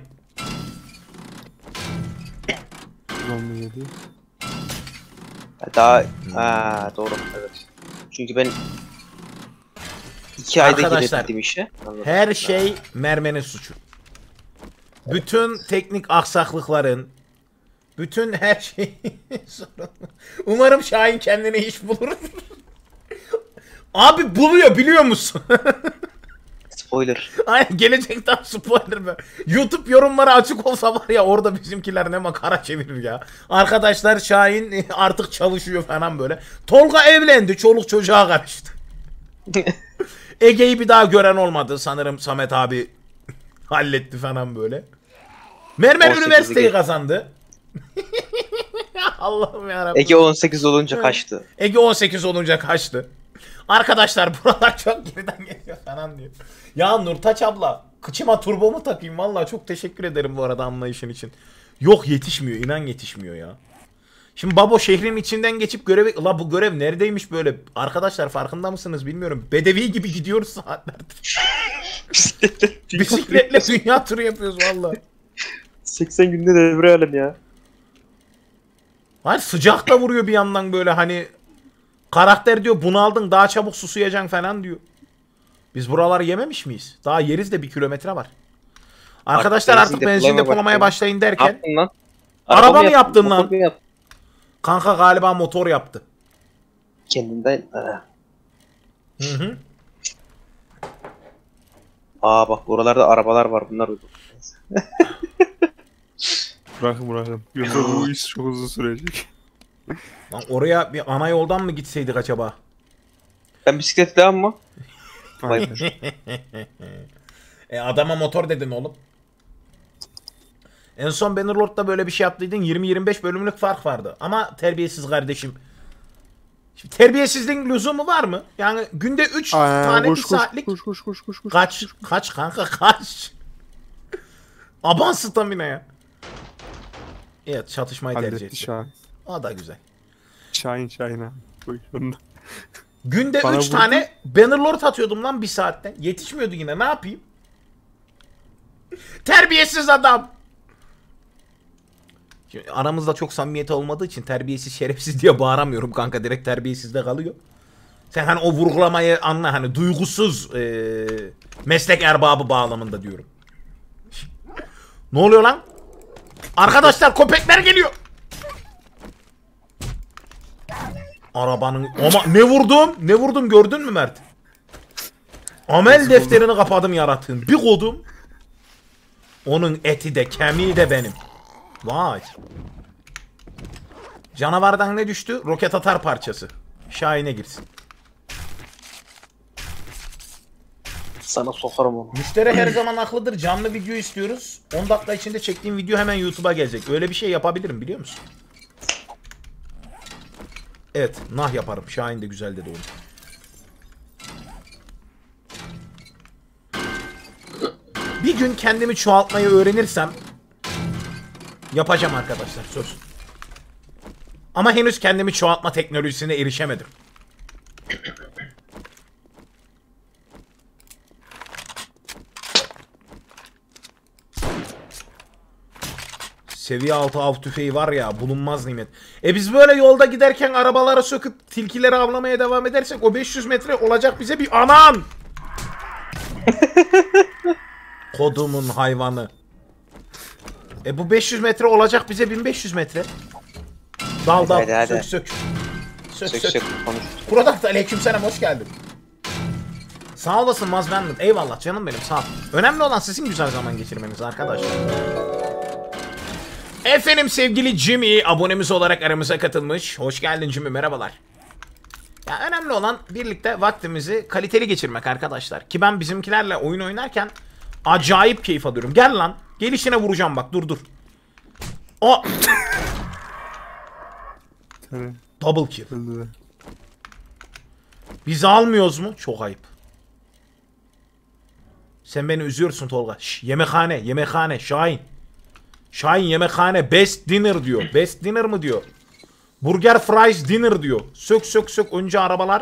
Zombi geliyor. Daha ha doğru evet. Çünkü ben iki ayda Arkadaşlar, girebildim işe. Anladım. Her şey mermenin suçu. Bütün teknik aksaklıkların, bütün her şey sorun. Umarım Şahin kendine iş bulur. Abi buluyor biliyor musun? Spoiler. Aynen gelecekten spoiler be. YouTube yorumları açık olsa var ya orada bizimkiler ne makara çevirir ya. Arkadaşlar Şahin artık çalışıyor falan böyle. Tolga evlendi, çoluk çocuğa karıştı. Ege'yi bir daha gören olmadı sanırım Samet abi halletti falan böyle. Mermer on sekiz üniversiteyi Ege. kazandı. Allah'ım yarabbim. Ege on sekiz olunca kaçtı. Ege on sekiz olunca kaçtı. Arkadaşlar buralar çok geriden geliyor falan diyor. Ya Nurtaç abla kıçıma turbo mu takayım? Vallahi çok teşekkür ederim bu arada anlayışın için. Yok yetişmiyor inan yetişmiyor ya. Şimdi Babo şehrin içinden geçip görevi... La bu görev neredeymiş böyle? Arkadaşlar farkında mısınız bilmiyorum. Bedevi gibi gidiyoruz saatlerdir. Bisikletle dünya turu yapıyoruz vallahi. seksen günde devre alem ya. Hayır sıcak da vuruyor bir yandan böyle hani... Karakter diyor bunaldın daha çabuk susuyacaksın falan diyor. Biz buraları yememiş miyiz? Daha yeriz de bir kilometre var. Arkadaşlar artık benzin benzin depolamaya depolamaya başlayın derken... Yaptın lan. Araba mı yaptın, yaptın lan? motor mu yaptın? Kanka galiba motor yaptı. Kendinden. Ha. Hı hı. Aa bak buralarda arabalar var bunlar uygun. Bırakın bırakın. Yoksa bu iş çok uzun sürecek. Lan oraya bir ana yoldan mı gitseydik acaba? Ben bisiklet devam mı? Aynen. E adama motor dedin oğlum. En son Bannerlord'da böyle bir şey yaptıydın. yirmi yirmi beş bölümlük fark vardı. Ama terbiyesiz kardeşim. Şimdi terbiyesizliğin lüzumu var mı? Yani günde üç tane koş, bir koş, saatlik koş koş koş koş koş. kaç kaç kanka kaç. Aban stamina ya. Evet, çatışmayı tercih Halletti etti. Şahin. O da güzel. Şahin Şahin abi. Koy onu da. Günde Bana üç vurdu. tane Bannerlord atıyordum lan bir saatte. Yetişmiyordu yine, ne yapayım? Terbiyesiz adam. Şimdi aramızda çok samimiyet olmadığı için terbiyesiz şerefsiz diye bağıramıyorum kanka, direkt terbiyesizde kalıyor. Sen hani o vurgulamayı anla, hani duygusuz ee, meslek erbabı bağlamında diyorum. Ne oluyor lan? Arkadaşlar köpekler geliyor. Arabanın ama ne vurdum? Ne vurdum gördün mü Mert? Amel defterini kapadım yaratığın. Bir kodum. Onun eti de kemiği de benim. Vay. Canavardan ne düştü? Roket atar parçası. Şahin'e girsin. Sana sokarım onu. Müşteri her zaman haklıdır. Canlı video istiyoruz. on dakika içinde çektiğim video hemen YouTube'a gelecek. Öyle bir şey yapabilirim, biliyor musun? Evet, nah yaparım. Şahin de güzel dedi onu. Bir gün kendimi çoğaltmayı öğrenirsem yapacağım arkadaşlar, söz. Ama henüz kendimi çoğaltma teknolojisine erişemedim. Seviye altı av tüfeği var ya, bulunmaz nimet. E biz böyle yolda giderken arabalara söküp tilkileri avlamaya devam edersek o beş yüz metre olacak bize bir anan. Kodumun hayvanı. E bu beş yüz metre olacak bize bin beş yüz metre. Dal dal, Hadi, hadi, sök hadi. sök. Sök Sök sök. sök konuş. Product aleykümselam, hoş geldin. Sağ olasın Mazbenlik. Eyvallah canım benim, sağ ol. Önemli olan sizin güzel zaman geçirmeniz arkadaşlar. Efendim sevgili Jimmy abonemiz olarak aramıza katılmış. Hoş geldin Jimmy, merhabalar. Ya önemli olan birlikte vaktimizi kaliteli geçirmek arkadaşlar. Ki ben bizimkilerle oyun oynarken acayip keyif alıyorum. Gel lan. Gelişine vuracağım bak, dur dur. O Evet, double kill. öldü. Biz almıyoruz mu? Çok ayıp. Sen beni üzüyorsun Tolga. Şş, yemekhane, yemekhane, Şahin. Şahin yemekhane, best dinner diyor. Best dinner mı diyor? Burger fries dinner diyor. Sök sök sök, önce arabalar.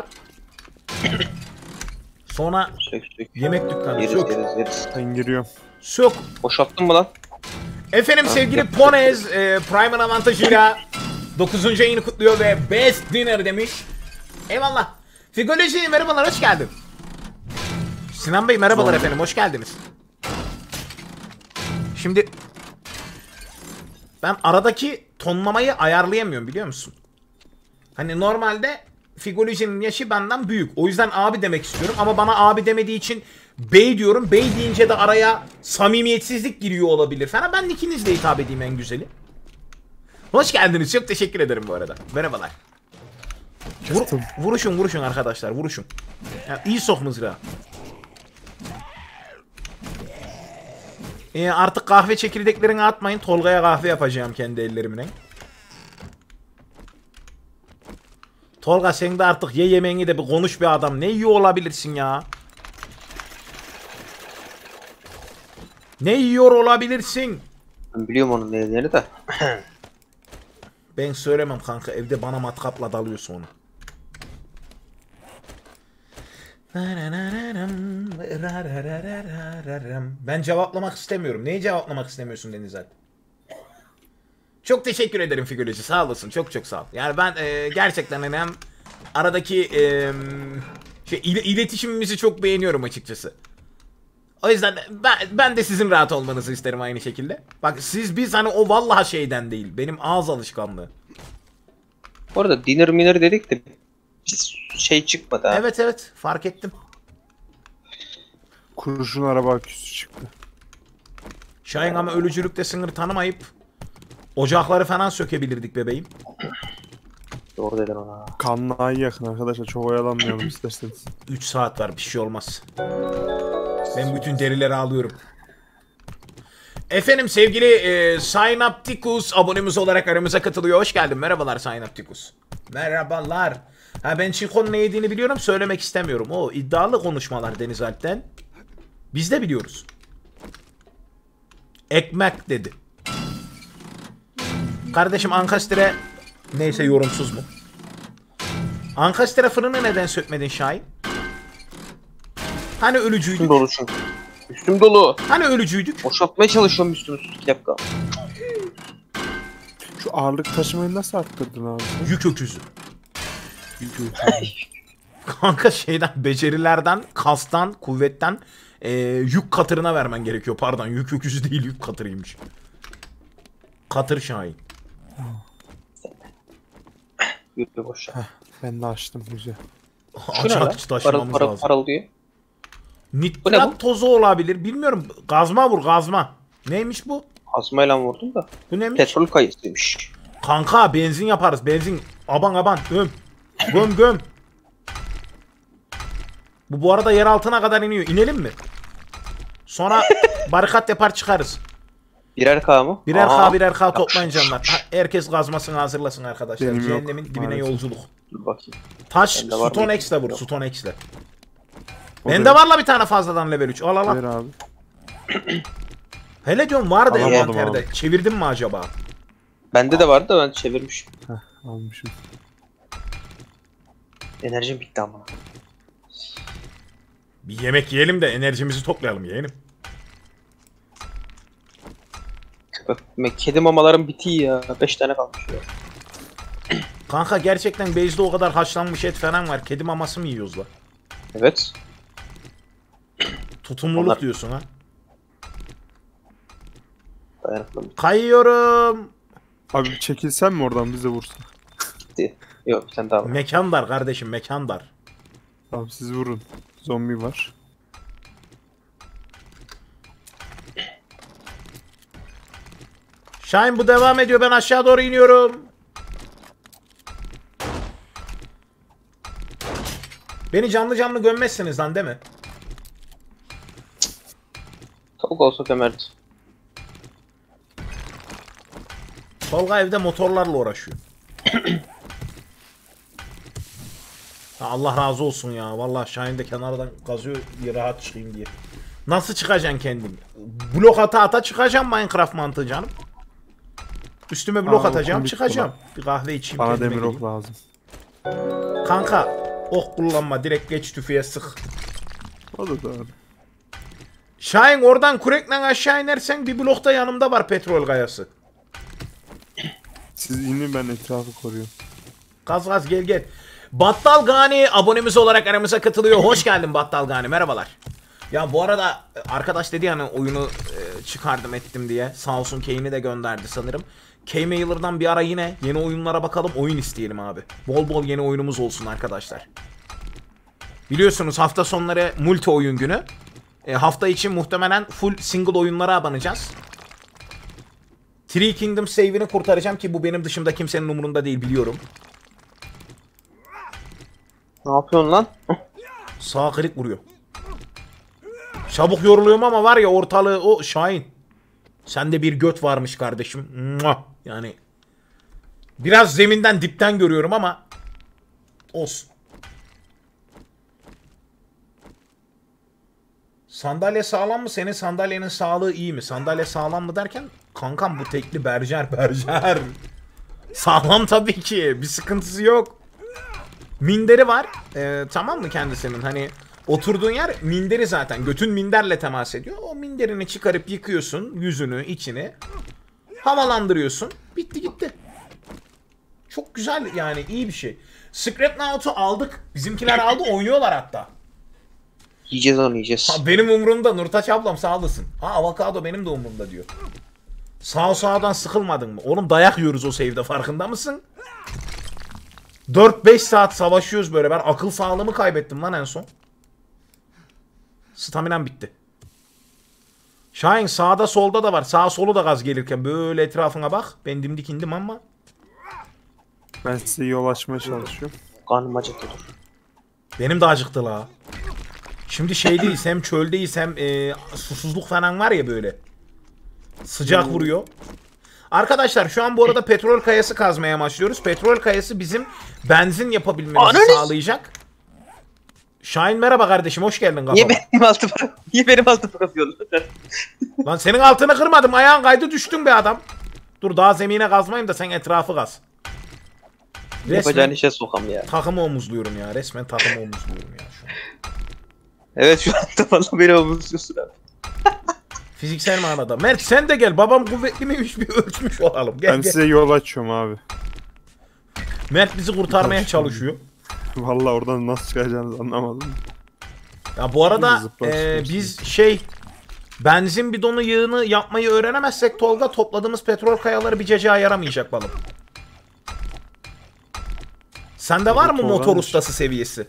Sonra Sök sök. yemek dükkanı. Yeriz Sök. yeriz yeriz. Ben giriyorum. Sök. Boşalttın mı lan? Efendim sevgili Ponez e, Prime'ın avantajıyla dokuzuncu ayını kutluyor ve best dinner demiş. Eyvallah. Figoloji merhabalar, hoş geldin. Sinan Bey merhabalar efendim, hoş geldiniz. Şimdi ben aradaki tonlamayı ayarlayamıyorum, biliyor musun? Hani normalde Figoloji'nin yaşı benden büyük. O yüzden abi demek istiyorum ama bana abi demediği için bey diyorum. Bey deyince de araya samimiyetsizlik giriyor olabilir falan. Ben ikinizle hitap edeyim en güzeli. Hoş geldiniz. Çok teşekkür ederim bu arada. Merhabalar. Vur, Çıktım. vuruşun vuruşun arkadaşlar, vuruşun. Yani iyi sok mızrağı. Ee, artık kahve çekirdeklerini atmayın. Tolga'ya kahve yapacağım kendi ellerimle. Tolga sen de artık ye yemeğini de bir konuş bir adam. Ne yiyor olabilirsin ya? Ne yiyor olabilirsin? Ben biliyorum onun ne yediğini de. Ben söylemem kanka. Evde bana matkapla dalıyor sonra. Ben cevaplamak istemiyorum. Neyi cevaplamak istemiyorsun Deniz Alp? Çok teşekkür ederim Figoloji. Sağ olasın. Çok çok sağ ol. Yani ben e, gerçekten hani hem aradaki e, şey, il- iletişimimizi çok beğeniyorum açıkçası. O yüzden ben, ben de sizin rahat olmanızı isterim aynı şekilde. Bak siz biz hani o vallahi şeyden değil. Benim ağız alışkanlığı. Bu arada dinner minner dedik de biz şey çıkmadı ha. Evet evet, fark ettim. Kurşun araba aküsü çıktı. Şahin ama ölücülükte sınır tanımayıp ocakları falan sökebilirdik bebeğim. Doğru dedin ona. Kanlığa yakın arkadaşlar. Çok oyalanmayalım isterseniz. üç saat var, bir şey olmaz. Ben bütün derileri alıyorum. Efendim sevgili e, Synapticus abonemiz olarak aramıza katılıyor. Hoş geldin. Merhabalar Synapticus. Merhabalar. Ha, ben Çinko'nun ne yediğini biliyorum, söylemek istemiyorum. O iddialı konuşmalar Deniz Alp'ten. Biz de biliyoruz. Ekmek dedi. Kardeşim Ankastre neyse, yorumsuz mu? Ankastre fırını neden sökmedin Şahin? Hani ölücüydük? Üstüm dolu çünkü. Üstüm dolu. Hani ölücüydük? Boşaltmaya çalışıyorum üstümü. İki dakika. Şu ağırlık taşımayı nasıl arttırdın abi? Yük öküzü. Yük öküzü. Kanka şeyden, becerilerden, kastan, kuvvetten e, yük katırına vermen gerekiyor. Pardon, yük öküzü değil, yük katırıymış. Katır Şahin. Yüklü boş. Ben de açtım güzel. Şu ne Aç lan? aç Para, taşımamız para, lazım. paralı diyor. Bu ne Nitrat bu? tozu olabilir. Bilmiyorum. Gazma vur, gazma. Neymiş bu? Azmayla vurdum da. Bu neymiş? Petrol kayısıymış. Kanka benzin yaparız. Benzin. Aban aban. Göm. Göm göm. Bu bu arada yer altına kadar iniyor. İnelim mi? Sonra barikat yapar çıkarız. Birer K mı? Birer Aa. K birer K toplayın canlar. Ha, herkes gazmasını hazırlasın arkadaşlar. Benim yok, Cehennemin dibine maalesef. yolculuk. Dur bakayım. Taş Bende var Stone mı? X'le vur. Yok. Stone X'le. O Bende da- var la bir tane fazladan level üç. Al al al. Ver abi. Hele diyorum vardı Alamadım envanterde. Çevirdim mi acaba? Bende de vardı da ben çevirmişim. Heh, almışım. Enerjim bitti ama. Bir yemek yiyelim de enerjimizi toplayalım yeğenim. Köpek, kedi mamalarım bitiyor ya. Beş tane kalmış ya. Kanka gerçekten base'de o kadar haşlanmış et falan var. Kedi maması mı yiyoruz la? Evet. Tutumluluk Onlar- diyorsun ha. Dayanıklı Kayıyorum. Abi bir çekilsen mi oradan bize vursun? bitti. Yok bir tane daha var. Mekan dar kardeşim, mekan dar. Abi siz vurun. Zombi var. Şahin bu devam ediyor, ben aşağı doğru iniyorum. Beni canlı canlı gömmezsiniz lan değil mi? Tavuk olsa kemerdi. Tolga evde motorlarla uğraşıyor. Ha, Allah razı olsun ya. Vallahi Şahin de kenardan kazıyor diye rahat çıkayım diye. Nasıl çıkacaksın kendin? Blok ata ata çıkacağım Minecraft mantığı canım. Üstüme blok Aa, atacağım, okum bitti çıkacağım. lan. Bir kahve içeyim. Bana kendime demir geleyim. ok lazım. Kanka ok kullanma, direkt geç tüfeğe sık. O da doğru. Şahin oradan kürekle aşağı inersen bir blokta yanımda var petrol kayası. Siz inin, ben etrafı koruyorum. Gaz gaz gel gel. Battal Gani abonemiz olarak aramıza katılıyor. Hoş geldin Battal Gani, merhabalar. Ya bu arada arkadaş dedi hani oyunu e, çıkardım ettim diye. Sağ olsun Kane'i de gönderdi sanırım. K-Mailer'dan bir ara yine yeni oyunlara bakalım, oyun isteyelim abi. Bol bol yeni oyunumuz olsun arkadaşlar. Biliyorsunuz hafta sonları multi oyun günü. E, hafta için muhtemelen full single oyunlara abanacağız. Three Kingdoms save'ini kurtaracağım ki bu benim dışımda kimsenin umurunda değil, biliyorum. Ne yapıyorsun lan? Sağ klik vuruyor. Çabuk yoruluyorum ama var ya ortalığı o Şahin. Sende bir göt varmış kardeşim. Mua! Yani biraz zeminden dipten görüyorum ama olsun. Sandalye sağlam mı? Senin sandalyenin sağlığı iyi mi? Sandalye sağlam mı derken kankam bu tekli berjer berjer. Sağlam tabii ki. Bir sıkıntısı yok. Minderi var. Ee, tamam mı kendisinin? Hani oturduğun yer minderi zaten. Götün minderle temas ediyor. O minderini çıkarıp yıkıyorsun. Yüzünü, içini. Havalandırıyorsun. Bitti gitti. Çok güzel yani, iyi bir şey. Scrapnout'u aldık. Bizimkiler aldı, oynuyorlar hatta. Yiyeceğiz onu yiyeceğiz. Ha, benim umurumda Nurtaç ablam, sağ olasın. Ha, avokado benim de umurumda diyor. Sağ sağdan sıkılmadın mı? Oğlum dayak yiyoruz o save'de, farkında mısın? dört beş saat savaşıyoruz böyle. Ben akıl sağlığımı kaybettim lan en son. Staminam bitti. Şahin sağda solda da var. Sağ solu da gaz gelirken böyle etrafına bak. Ben dimdik indim ama. Ben size yol açmaya çalışıyorum. Karnım acıktı dur. Benim de acıktı la. Şimdi şeydeyiz, hem çöldeyiz hem e, susuzluk falan var ya böyle. Sıcak vuruyor. Arkadaşlar şu an bu arada petrol kayası kazmaya başlıyoruz. Petrol kayası bizim benzin yapabilmemizi Ananı- sağlayacak. Şahin merhaba kardeşim, hoş geldin kafama. Niye benim altıma, niye benim altıma kapıyorsun? Lan senin altını kırmadım, ayağın kaydı düştün be adam. Dur daha zemine kazmayayım da sen etrafı kaz. Yapacağın Resmen işe sokam ya. takımı omuzluyorum ya. Resmen takımı omuzluyorum ya şu an. Evet şu anda valla beni omuzluyorsun abi. Fiziksel manada. Mert sen de gel. Babam kuvvetli miymiş bir ölçmüş olalım. Gel Ben gel. size yol açıyorum abi. Mert bizi kurtarmaya Birkaç çalışıyor. Vallahi oradan nasıl çıkacağınızı anlamadım. Ya bu arada Zıplar, e, zıplar. biz şey benzin bidonu yığını yapmayı öğrenemezsek Tolga topladığımız petrol kayaları bir cacığa yaramayacak balım. Sende var mı Tolga'nın motor iş- ustası seviyesi?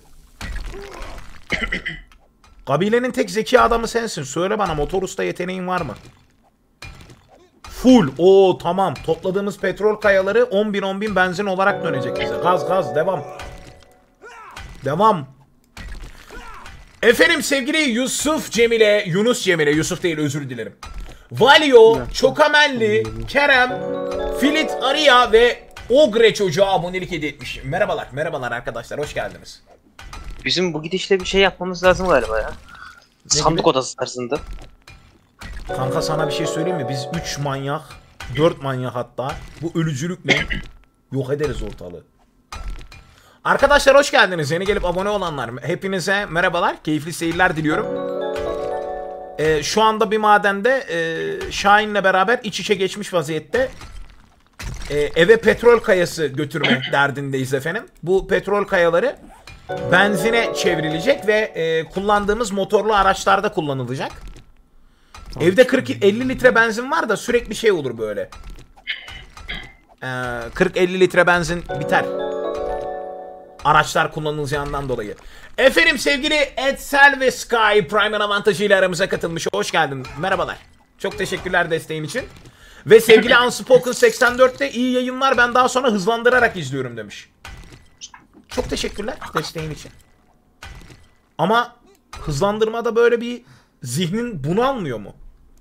Kabilenin tek zeki adamı sensin. Söyle bana, motor usta yeteneğin var mı? Full. Oo tamam. Topladığımız petrol kayaları on bin on bin benzin olarak dönecek bize. Gaz gaz devam. Devam. Efendim sevgili Yusuf Cemile, Yunus Cemile, Yusuf değil özür dilerim. Valio, Çokamelli, Kerem, Filit Arya ve Ogre çocuğa abonelik hediye etmiş. Merhabalar, merhabalar arkadaşlar, hoş geldiniz. Bizim bu gidişle bir şey yapmamız lazım galiba ya. Sandık gibi? odası tarzında. Kanka sana bir şey söyleyeyim mi? Biz üç manyak, dört manyak hatta bu ölücülükle yok ederiz ortalığı. Arkadaşlar hoş geldiniz. Yeni gelip abone olanlar. Hepinize merhabalar. Keyifli seyirler diliyorum. Ee, şu anda bir madende e, Şahin'le beraber iç içe geçmiş vaziyette e, eve petrol kayası götürme derdindeyiz efendim. Bu petrol kayaları benzine çevrilecek ve e, kullandığımız motorlu araçlarda kullanılacak. Evde kırk elli litre benzin var da sürekli şey olur böyle. Ee, kırk elli litre benzin biter. Araçlar kullanılacağından dolayı. Efendim sevgili Edsel ve Sky Prime'ın avantajıyla aramıza katılmış. Hoş geldin. Merhabalar. Çok teşekkürler desteğin için. Ve sevgili Unspoken seksen dörtte iyi yayınlar, ben daha sonra hızlandırarak izliyorum demiş. Çok teşekkürler desteğin için. Ama hızlandırmada böyle bir zihnin bunalmıyor mu?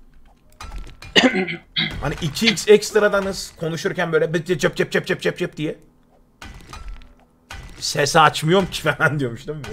Hani iki x ekstradanız konuşurken böyle cep cep cep cep cep cep diye. Sesi açmıyorum ki falan diyormuş değil mi?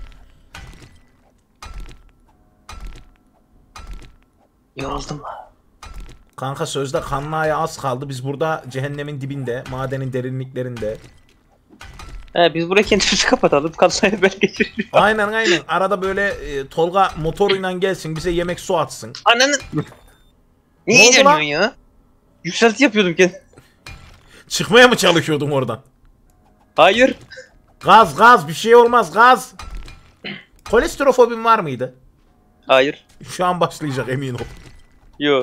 Yoruldum. Kanka sözde kanlıaya az kaldı. Biz burada cehennemin dibinde, madenin derinliklerinde. He biz buraya kendimizi kapatalım. Kansayı böyle geçirelim. Aynen aynen. Arada böyle e, Tolga motoruyla gelsin, bize yemek su atsın. Ananın. Ne Niye oldu dönüyorsun lan? ya? Yükselti yapıyordum kendi. Çıkmaya mı çalışıyordun oradan? Hayır. Gaz gaz bir şey olmaz gaz. Kolesterofobin var mıydı? Hayır. Şu an başlayacak emin ol. Yo.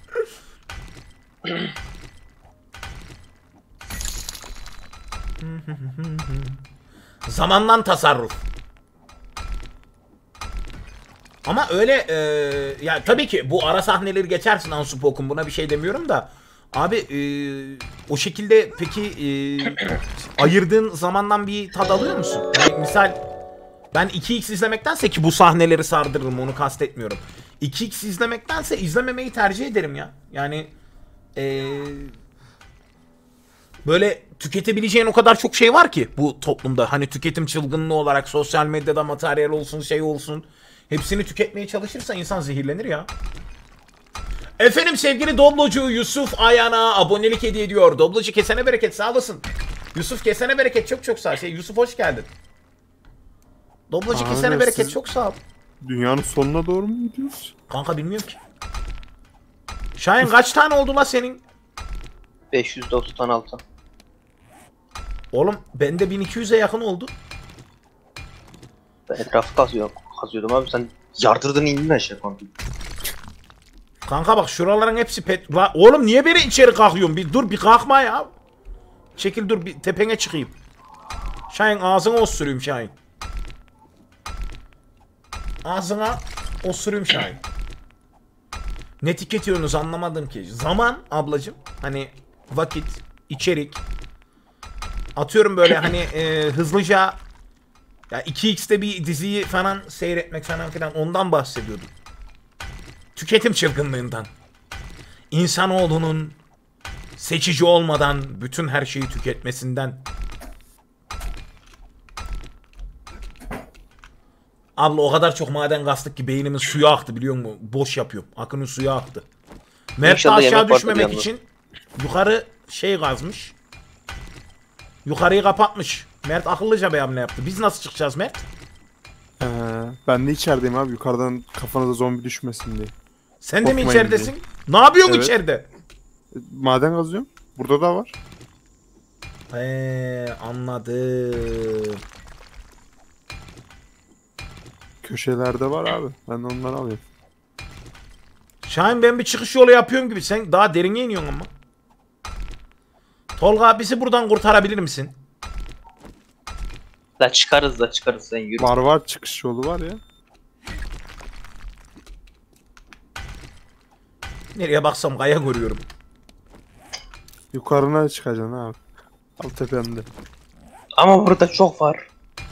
Zamandan tasarruf. Ama öyle e, ya tabii ki bu ara sahneleri geçersin Unspoken, buna bir şey demiyorum da abi e, o şekilde peki e, ayırdığın zamandan bir tad alıyor musun? Yani misal ben iki x izlemektense, ki bu sahneleri sardırırım onu kastetmiyorum. iki x izlemektense izlememeyi tercih ederim ya. Yani e, böyle tüketebileceğin o kadar çok şey var ki bu toplumda. Hani tüketim çılgınlığı olarak sosyal medyada materyal olsun, şey olsun. Hepsini tüketmeye çalışırsa insan zehirlenir ya. Efendim sevgili Doblocu Yusuf Ayana abonelik hediye ediyor. Doblocu kesene bereket, sağ olasın. Yusuf kesene bereket, çok çok sağ ol. Şey, Yusuf hoş geldin. Doblocu Abi, kesene bereket, siz- çok sağ ol. Dünyanın sonuna doğru mu gidiyoruz? Kanka bilmiyorum ki. Şahin kaç tane oldu la senin? beş yüz doksan altı. Oğlum bende bin iki yüze yakın oldu. Ben etrafı kazıyorum. Kazıyordum abi, sen yardırdın indin aşağı komple. Kanka bak şuraların hepsi pet... La, oğlum niye beni içeri kalkıyorsun? Bir dur, bir kalkma ya. Çekil dur, bir tepene çıkayım. Şahin ağzına osurayım Şahin. Ağzına osurayım Şahin. Ne tüketiyorsunuz anlamadım ki. Zaman ablacım. Hani vakit, içerik. Atıyorum böyle hani e, hızlıca ya iki x'te bir diziyi falan seyretmek falan filan ondan bahsediyordum. Tüketim çılgınlığından. İnsanoğlunun seçici olmadan bütün her şeyi tüketmesinden. Abla o kadar çok maden kastık ki beynimiz suya aktı biliyor musun? Boş yapıyorum. Akının suya aktı. Mert de İnşallah aşağı yemek vardır düşmemek yalnız. için yukarı şey kazmış. Yukarıyı kapatmış. Mert akıllıca bir hamle yaptı. Biz nasıl çıkacağız Mert? Ee, ben de içerideyim abi. Yukarıdan kafanıza zombi düşmesin diye. Sen de mi Korkmayın içeridesin? Ne yapıyorsun Evet. içeride? E, Maden kazıyorum. Burada da var. Eee anladım. Köşelerde var abi. Ben de onları alayım. Şahin ben bir çıkış yolu yapıyorum gibi. Sen daha derine iniyorsun ama. Tolga bizi buradan kurtarabilir misin? La çıkarız da çıkarız sen yürü. Var var çıkış yolu var ya. Nereye baksam kaya görüyorum. Yukarına çıkacaksın abi. Alt tepemde. Ama burada çok var.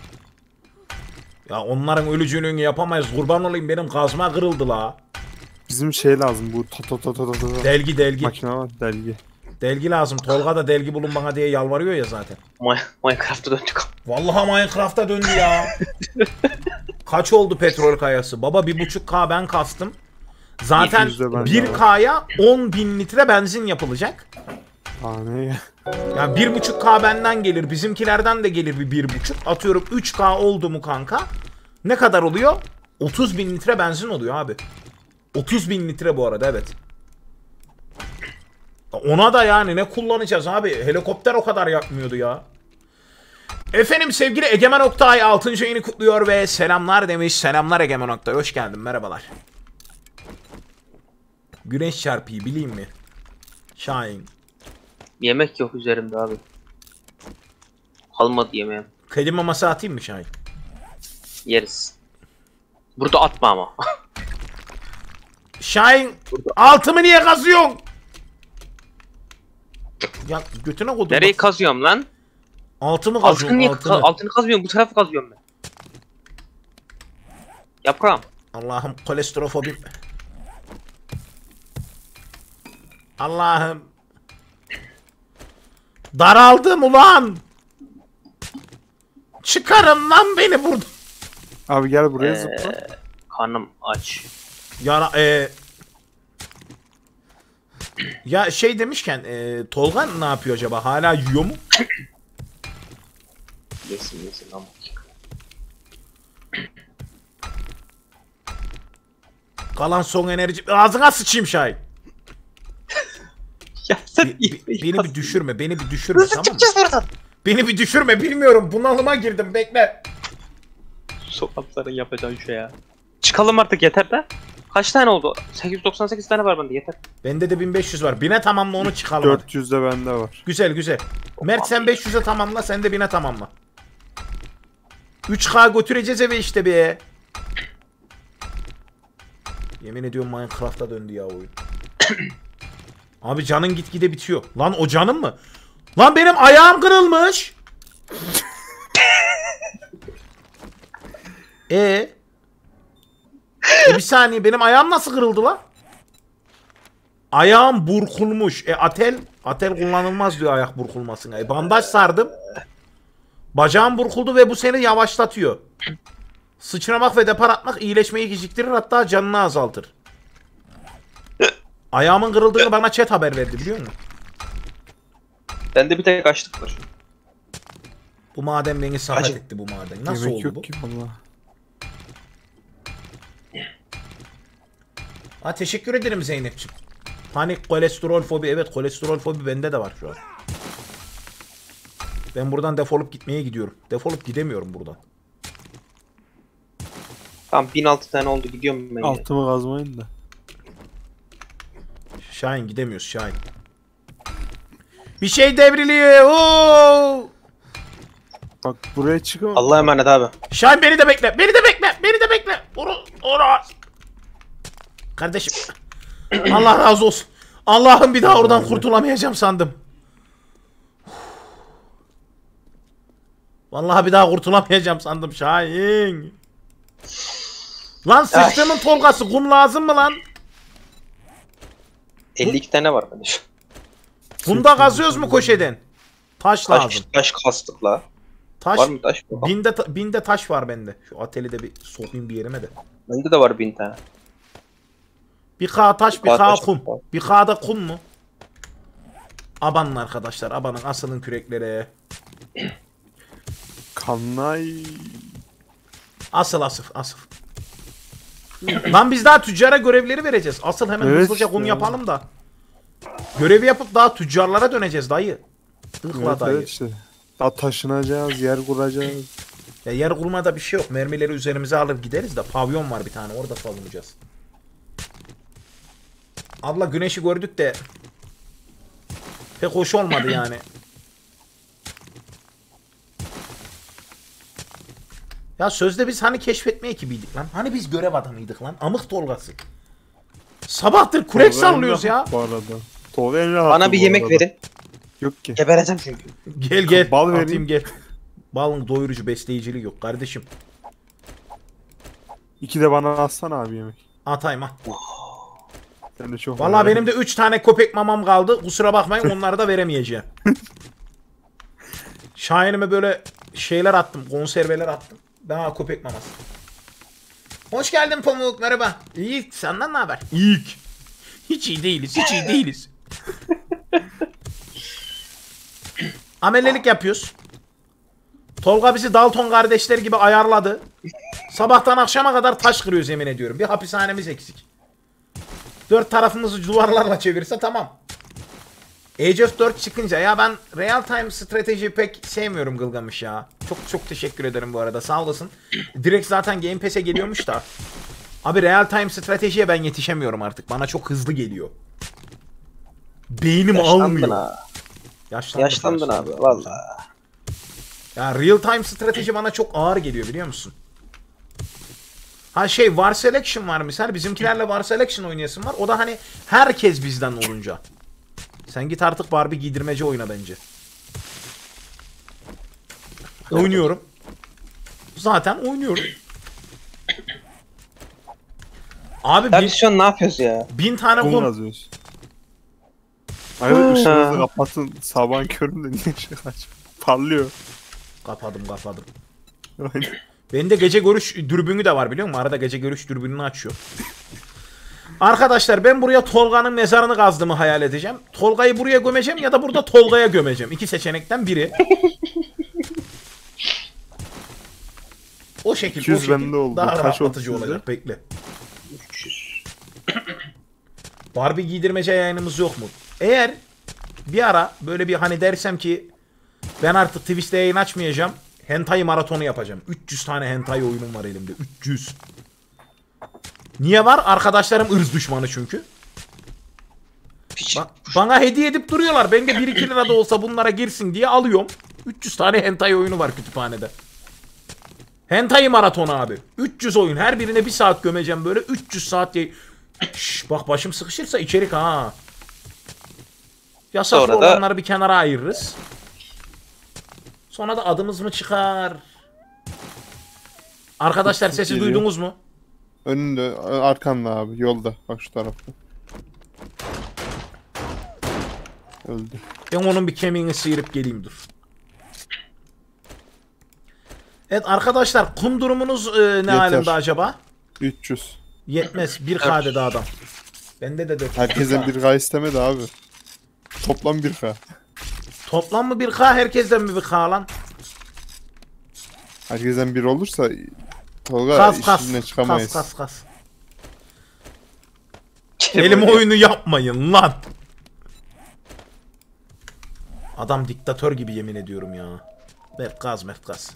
Ya onların ölücülüğünü yapamayız. Kurban olayım benim kazma kırıldı la. Bizim şey lazım bu ta ta ta ta ta ta. Delgi delgi. Makine var delgi. Delgi lazım. Tolga da delgi bulun bana diye yalvarıyor ya zaten. Mi- Minecraft'a döndük. Vallahi Minecraft'a döndü ya. Kaç oldu petrol kayası? Baba bir buçuk K ben kastım. Zaten yüz de bende bir K'ya on bin litre benzin yapılacak. Aa ne ya? Yani bir buçuk K benden gelir. Bizimkilerden de gelir bir bir buçuk. Atıyorum üç K oldu mu kanka? Ne kadar oluyor? otuz bin litre benzin oluyor abi. otuz bin litre bu arada evet. Ona da yani ne kullanacağız abi? Helikopter o kadar yakmıyordu ya. Efendim sevgili Egemen Oktay altıncı ayını kutluyor ve selamlar demiş. Selamlar Egemen Oktay. Hoş geldin. Merhabalar. Güneş çarpıyı bileyim mi? Şahin. Yemek yok üzerimde abi. Kalmadı yemeğim. Kedi maması atayım mı Şahin? Yeriz. Burada atma ama. Şahin altımı niye kazıyorsun? Ya götüne koydum. Nereyi bak. kazıyorum lan? Altımı Altını, kazıyorum niye, altını. ka- altını kazmıyorum, bu tarafı kazıyorum ben. Yaprağım. Allah'ım kolesterofobim. Allah'ım. Daraldım ulan. Çıkarın lan beni buradan. Abi gel buraya Ee, zıpla. Karnım aç. Ya e, ya şey demişken e, Tolga ne yapıyor acaba? Hala yiyor mu? Yesin yesin ama. Kalan son enerji. Ağzına sıçayım Şahin. Ya sen Be- be- beni bir düşürme. Beni bir düşürme tamam mı? buradan? Beni bir düşürme. Bilmiyorum. Bunalıma girdim. Bekle. Sokakların yapacağı şey ya. Çıkalım artık yeter de. Kaç tane oldu? sekiz yüz doksan sekiz tane var bende yeter. Bende de bin beş yüz var. Bine tamamla onu çıkalım. hadi. dört yüz de bende var. Güzel güzel. Mert sen beş yüze tamamla. Sen de bine tamamla. üç K götüreceğiz eve işte be. Yemin ediyorum Minecraft'a döndü ya oyun. Abi canın gitgide bitiyor. Lan o canın mı? Lan benim ayağım kırılmış. E e bir saniye benim ayağım nasıl kırıldı lan? Ayağım burkulmuş. E atel atel kullanılmaz diyor ayak burkulmasına. E bandaj sardım. Bacağım burkuldu ve bu seni yavaşlatıyor. Sıçramak ve depar atmak iyileşmeyi geciktirir hatta canını azaltır. Ayağımın kırıldığını bana chat haber verdi biliyor musun? Bende bir tek açlık var. Bu maden beni sakat Acı. etti bu maden. Nasıl Yemek oldu yok bu? ki valla. Ha teşekkür ederim Zeynep'ciğim. Panik kolesterol fobi. Evet kolesterol fobi bende de var şu an. Ben buradan defolup gitmeye gidiyorum. Defolup gidemiyorum buradan. Tamam bin altı tane oldu gidiyorum ben. yine. Altımı kazmayın da. Şahin gidemiyoruz Şahin. Bir şey devriliyor. Oo! Bak buraya çıkamam. Allah'a emanet abi. Şahin beni de bekle. Beni de bekle. Beni de bekle. Oru, oru. Kardeşim. Allah razı olsun. Allah'ım bir daha oradan kurtulamayacağım sandım. Vallahi bir daha kurtulamayacağım sandım Şahin. Lan sıçtığımın Tolgası kum lazım mı lan? elli iki tane var bende şu. Kumda kazıyoruz mu köşeden? Taş lazım. Taş, taş kastık la. Taş, Var mı taş? Bak. binde, ta- binde taş var bende. Şu ateli de bir sokayım bir yerime de. Bende de var bin tane. Bir K taş, bir K K taş, kum. var. Bir K'da kum mu? Abanın arkadaşlar, abanın asılın küreklere. Kanay. Asıl asıl asıl. Lan biz daha tüccara görevleri vereceğiz. Asıl hemen Evet hızlıca kum işte. yapalım da. Görevi yapıp daha tüccarlara döneceğiz dayı. Ihla Evet, dayı. evet işte. Daha taşınacağız, yer kuracağız. Ya yer kurmada bir şey yok. Mermileri üzerimize alır gideriz de pavyon var bir tane orada savunacağız. Abla güneşi gördük de pek hoş olmadı yani. Ya sözde biz hani keşfetme ekibiydik lan. Hani biz görev adamıydık lan. Amık Tolgası. Sabahtır kurek Tolga sallıyoruz en ya. rahat Bu arada. Tolga en rahat Bana bir bu yemek arada. verin. Yok ki. Gebereceğim çünkü. Gel gel. Bal Atayım vereyim. gel. Balın doyurucu besleyicilik yok kardeşim. İki de bana atsana abi yemek. Atayım ha. Sen de çok Vallahi benim de üç tane köpek mamam kaldı. Kusura bakmayın onları da veremeyeceğim. Şahinime böyle şeyler attım. Konserveler attım. Daha köpek maması. Hoş geldin Pamuk. Merhaba. İyi. Senden ne haber? İyi. Hiç iyi değiliz. Hiç iyi değiliz. Amelelik yapıyoruz. Tolga bizi Dalton kardeşler gibi ayarladı. Sabahtan akşama kadar taş kırıyoruz yemin ediyorum. Bir hapishanemiz eksik. Dört tarafımızı duvarlarla çevirse tamam. Age of dört çıkınca ya ben real time strateji pek sevmiyorum Gılgamış ya. Çok çok teşekkür ederim bu arada sağ olasın. Direkt zaten Game Pass'e geliyormuş da. Abi real time stratejiye ben yetişemiyorum artık. Bana çok hızlı geliyor. Beynim Yaşlandın almıyor. ha. Yaşlandım, Yaşlandın abi yaşlandım. valla. Ya real time strateji bana çok ağır geliyor biliyor musun? Ha şey War Selection var misal bizimkilerle War Selection oynayasın var. O da hani herkes bizden olunca. Sen git artık Barbie giydirmece oyna bence. Oynuyorum. Zaten oynuyorum. Abi Ya bin, biz şu an ne yapıyoruz ya? bin tane Kum kum. yazıyoruz. Hayır ışığınızı kapatın. Sabahın köründe niye ışık aç? Parlıyor. Kapadım kapadım. Aynen. Bende gece görüş dürbünü de var biliyor musun? Arada gece görüş dürbününü açıyor. Arkadaşlar ben buraya Tolga'nın mezarını kazdığımı hayal edeceğim. Tolga'yı buraya gömeceğim ya da burada Tolga'ya gömeceğim. İki seçenekten biri. O şekil, iki yüz o şekil bende oldu. daha Kaç rahatlatıcı oldu sizde? olacak. Bekle. Barbie giydirmece yayınımız yok mu? Eğer bir ara böyle bir hani dersem ki ben artık Twitch'te yayın açmayacağım. Hentai maratonu yapacağım. üç yüz tane hentai oyunum var elimde. üç yüz. Niye var? Arkadaşlarım ırz düşmanı çünkü. Piç. Ba- bana hediye edip duruyorlar. Ben de bir iki lira da olsa bunlara girsin diye alıyorum. üç yüz tane hentai oyunu var kütüphanede. Hentai maratonu abi. üç yüz oyun. Her birine bir saat gömeceğim böyle. üç yüz saat diye. Şş, bak başım sıkışırsa içerik ha. Yasaklı Sonra da- olanları bir kenara ayırırız. Sonra da adımız mı çıkar? Arkadaşlar sesi Geliyor. duydunuz mu? Önünde, arkanda abi. Yolda. Bak şu tarafta. Öldü. Ben onun bir kemiğini sıyırıp geleyim dur. Evet arkadaşlar kum durumunuz e, ne Yeter. alemde acaba? üç yüz. Yetmez. bir K dedi adam. Bende de dört. Herkesten bir K istemedi abi. Toplam bir K. Toplam mı bir K herkesten mi bir K lan? Herkesten bir olursa Tolga Kas kas. işinden Kas çıkamayız. kas kas. Kelime oyunu yapmayın lan. Adam diktatör gibi yemin ediyorum ya. Mert gaz mert gaz.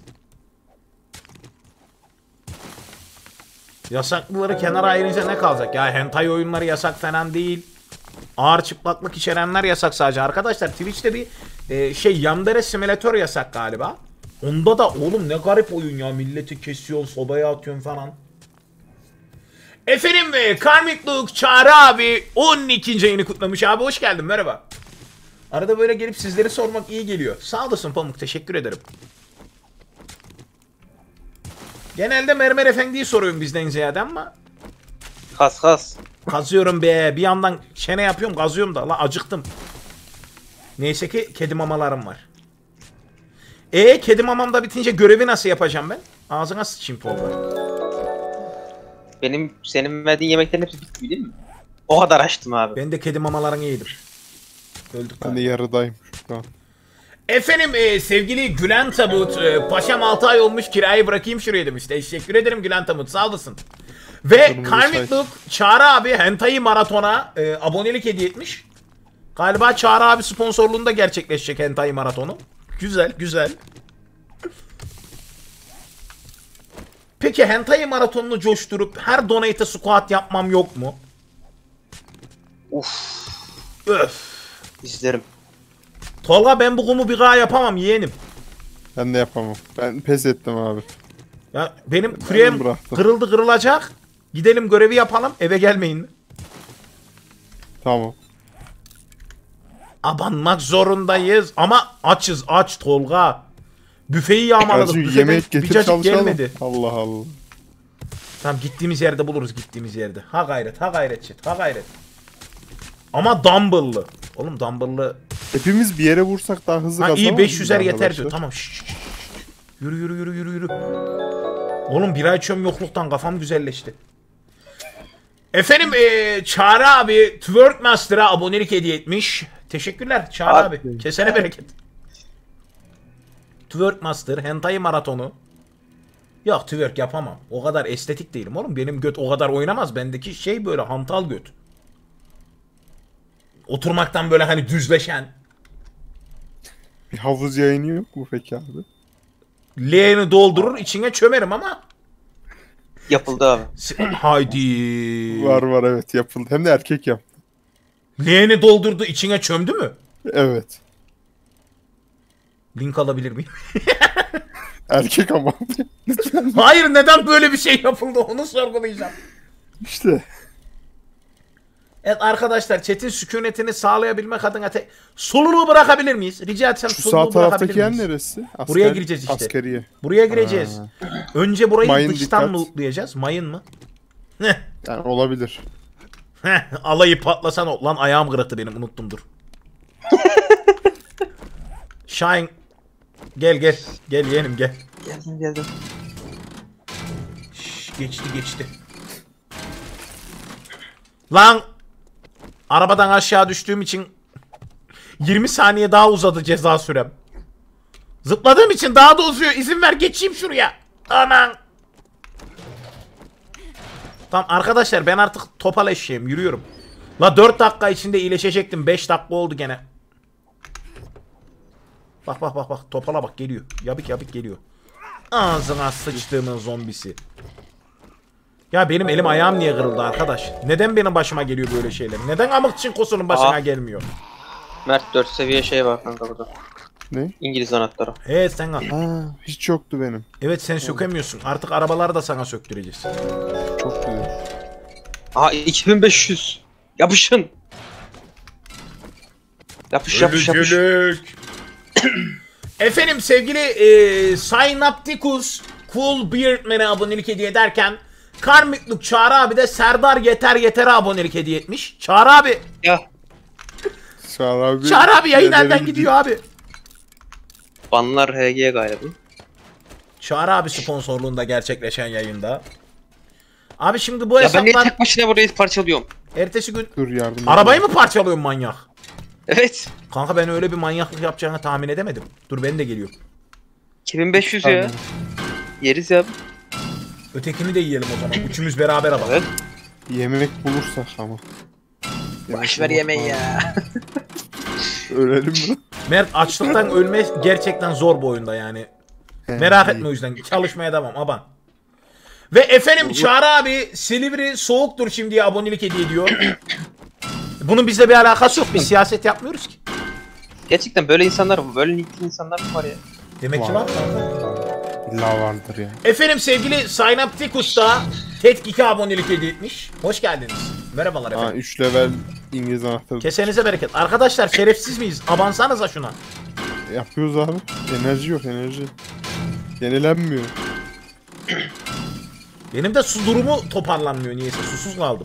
Yasaklıları kenara ayırınca ne kalacak? Ya hentai oyunları yasak falan değil. Ağır çıplaklık içerenler yasak sadece. Arkadaşlar Twitch'te bir e, şey Yandere simülatör yasak galiba. Onda da oğlum ne garip oyun ya. Milleti kesiyorsun, sobaya atıyorsun falan. Efendim be Karmik Luke Çağrı abi on ikinci ayını kutlamış abi. Hoş geldin merhaba. Arada böyle gelip sizleri sormak iyi geliyor. Sağ olasın Pamuk teşekkür ederim. Genelde Mermer Efendi'yi soruyorum bizden ziyade ama. Kas kas. Kazıyorum be. Bir yandan çene yapıyorum kazıyorum da. La acıktım. Neyse ki kedi mamalarım var. E kedi mamam da bitince görevi nasıl yapacağım ben? Ağzına sıçayım Tolga. Benim senin verdiğin yemeklerin hepsi bitti değil mi? O kadar açtım abi. Ben de kedi mamalarını yedim. Öldük Ben de abi. yarıdayım şu an. Efendim e, sevgili Gülen Tabut, e, paşam altı ay olmuş kirayı bırakayım şuraya demiş. Teşekkür ederim Gülen Tabut, sağ olasın. Ve Kırmızı Karmik çay. Look Çağrı abi Hentai Maraton'a e, abonelik hediye etmiş. Galiba Çağrı abi sponsorluğunda gerçekleşecek Hentai Maratonu. Güzel güzel. Peki Hentai Maratonunu coşturup her donate'e squat yapmam yok mu? Uf. Öf. İzlerim. Tolga ben bu kumu bir daha yapamam yeğenim. Ben de yapamam. Ben pes ettim abi. Ya benim kürem bıraktım. kırıldı kırılacak. Gidelim görevi yapalım eve gelmeyin. Tamam. Abanmak zorundayız ama açız aç Tolga. Büfeyi yağmaladık. Acı Büfeden yemek bir getir cacık çalışalım. gelmedi. Allah Allah. Tamam gittiğimiz yerde buluruz gittiğimiz yerde. Ha gayret ha gayret chat ha gayret. Ama dumbbell'lı. Oğlum dumbbell'lı. Hepimiz bir yere vursak daha hızlı Ha kazanamaz iyi beş yüzer mıyız yeter arkadaşlar? diyor. Tamam. Şşş, şşş, şşş. Yürü yürü yürü yürü yürü. Oğlum bir ay içiyorum yokluktan kafam güzelleşti. Efendim ee, Çağrı abi Twerk Master'a abonelik hediye etmiş. Teşekkürler Çağrı abi. Abi. Kesene bereket. Twerk Master Hentai Maratonu. Yok twerk yapamam. O kadar estetik değilim oğlum. Benim göt o kadar oynamaz. Bendeki şey böyle hantal göt. Oturmaktan böyle hani düzleşen. Bir havuz yayını yok mu peki abi? Leğeni doldurur içine çömerim ama. Yapıldı abi. Haydi. Var var evet yapıldı. Hem de erkek yaptı. Leğeni doldurdu içine çömdü mü? Evet. Link alabilir miyim? Erkek ama. Lütfen. Hayır neden böyle bir şey yapıldı onu sorgulayacağım. İşte. Evet arkadaşlar chat'in sükunetini sağlayabilmek adına te- soluluğu bırakabilir miyiz? Rica etsem Şu soluluğu sağ taraftaki bırakabilir yer miyiz? neresi? Asker, Buraya gireceğiz işte. Askeriye. Buraya gireceğiz. Ha. Önce burayı Mayın dıştan dikkat. lootlayacağız. Mayın mı? Heh. Yani olabilir. Heh. Alayı patlasan o. Lan ayağım kırıktı benim unuttum dur. Shine. Gel gel. Gel yeğenim gel. Geldim geldim. Şş, geçti geçti. Lan arabadan aşağı düştüğüm için yirmi saniye daha uzadı ceza sürem. Zıpladığım için daha da uzuyor. İzin ver geçeyim şuraya. Aman. Tamam arkadaşlar ben artık topal eşeğim yürüyorum. La dört dakika içinde iyileşecektim. beş dakika oldu gene. Bak bak bak bak topala bak geliyor. Yabık yabık geliyor. Ağzına sıçtığımın zombisi. Ya benim elim ayağım niye kırıldı arkadaş? Neden benim başıma geliyor böyle şeyler? Neden amık çinkosunun başına Aa. gelmiyor? Mert dört seviye şey var kanka burada. Ne? İngiliz anahtarı. Evet sen al. Aa, hiç yoktu benim. Evet sen sökemiyorsun. Artık arabaları da sana söktüreceğiz. Çok güzel. Aha iki bin beş yüz. Yapışın. Yapış yapış yapış. Ölücülük. Efendim sevgili e, Synapticus Cool Beardman'e abonelik hediye ederken Karmikluk Çağrı abi de Serdar Yeter Yeter'e abonelik hediye etmiş. Çağrı abi. Ya Çağrı abi. Çağrı abi yayın yerlere elden gidiyor abi. banlar H G galiba. Çağrı abi sponsorluğunda gerçekleşen yayında. Abi şimdi bu Ya ben niye hesaplar tek başına burayı parçalıyorum? ertesi gün Dur yardım arabayı mı parçalıyorsun manyak? Evet. Kanka ben öyle bir manyaklık yapacağını tahmin edemedim. Dur ben de geliyorum. iki bin beş yüz ya. Yeriz ya. Ötekini de yiyelim o zaman. Üçümüz beraber alalım. Evet. Yemek bulursak ama. Boş ver yemeği ya. Ölelim mi? Mert açlıktan ölme gerçekten zor bu oyunda yani. Merak etme o yüzden. Çalışmaya devam aban. Ve efendim Çağrı abi Silivri soğuktur şimdiye abonelik hediye ediyor. Bunun bizle bir alakası yok. Biz siyaset yapmıyoruz ki. Gerçekten böyle insanlar mı? Böyle nitli insanlar mı var ya? Demek ki Var. var. İlla vardır ya. Efendim sevgili Synapticus da Tetkik'e abonelik hediye etmiş. Hoş geldiniz. Merhabalar Aa, efendim. üç level İngiliz anahtarı. Kesenize bereket. Arkadaşlar şerefsiz miyiz? Abansanıza şuna. Yapıyoruz abi. Enerji yok enerji. Yenilenmiyor. Benim de su durumu toparlanmıyor niyeyse. Susuz kaldım.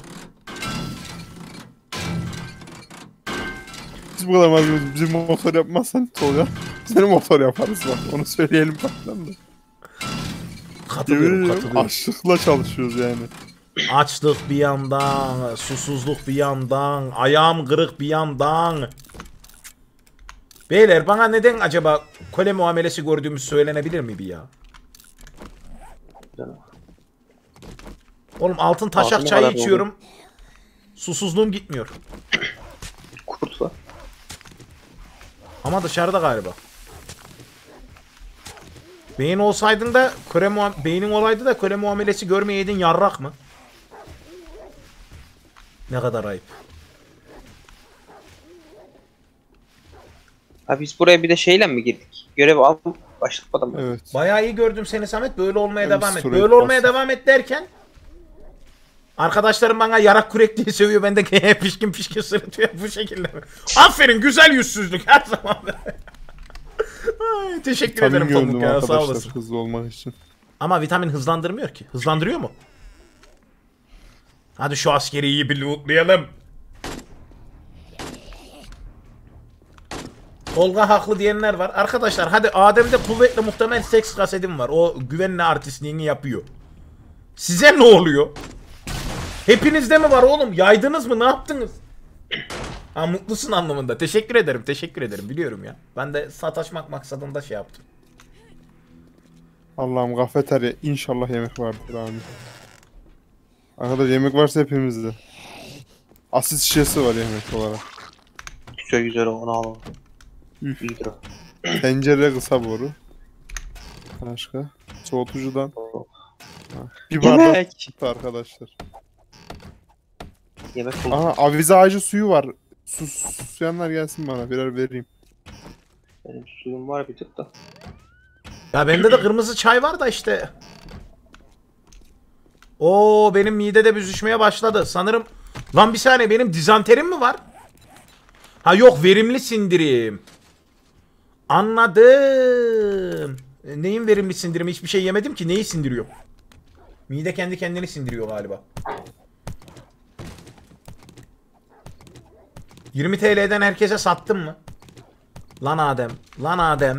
Biz bu kadar malzememiz. Bizim motor yapmazsan Tolga. Senin motor yaparız bak. Onu söyleyelim baştan da. Katılıyorum, Yemin katılıyorum. Açlıkla çalışıyoruz yani. Açlık bir yandan, susuzluk bir yandan, ayağım kırık bir yandan. Beyler bana neden acaba köle muamelesi gördüğümüz söylenebilir mi bir ya? Oğlum altın taşak Altın çayı kadar içiyorum. Susuzluğum gitmiyor. Kurt var. Ama dışarıda galiba. Beyin olsaydın da köle muam- beynin olaydı da köle muamelesi görmeyeydin yarrak mı? Ne kadar ayıp. Abi biz buraya bir de şeyle mi girdik? Görev al başlatmadan mı? Evet. Bayağı iyi gördüm seni Samet. Böyle olmaya Ben devam et. sürekli Böyle olmaya bas- devam et derken arkadaşlarım bana yarak kurek diye sövüyor. Ben de pişkin pişkin sırıtıyor bu şekilde mi? Aferin, güzel yüzsüzlük her zaman. Ay, teşekkür ederim Vitamin gördüm Pamuk ya, sağ arkadaşlar olasın. hızlı olmak için. Ama vitamin hızlandırmıyor ki. Hızlandırıyor mu? Hadi şu askeri iyi bir lootlayalım. Olga haklı diyenler var. Arkadaşlar hadi Adem'de kuvvetli muhtemel seks kasetim var. O güvenli artistliğini yapıyor. Size ne oluyor? Hepinizde mi var oğlum? Yaydınız mı? Ne yaptınız? Ha, mutlusun anlamında. Teşekkür ederim. Teşekkür ederim. Biliyorum ya. Ben de sataşmak maksadında şey yaptım. Allah'ım kafeterya inşallah yemek vardır abi. Arkadaşlar yemek varsa hepimizde. Asit şişesi var yemek olarak. Güzel güzel onu alalım. Üf. İyidir o. Tencere kısa boru. Başka. Soğutucudan. Ha, Bir Yemek. bardak süt arkadaşlar. Yemek buldum. Aha avize ağacı suyu var. Sus, susayanlar gelsin bana birer vereyim. Benim suyum var bir tık da. Ya bende de kırmızı çay var da işte. Oo, benim midede büzüşmeye başladı. Sanırım. Lan bir saniye, benim dizanterim mi var? Ha yok, verimli sindirim. Anladım. E, Neyin verimli sindirimi? Hiçbir şey yemedim ki. Neyi sindiriyor? Mide kendi kendini sindiriyor galiba. yirmi T L'den herkese sattım mı? Lan Adem. Lan Adem.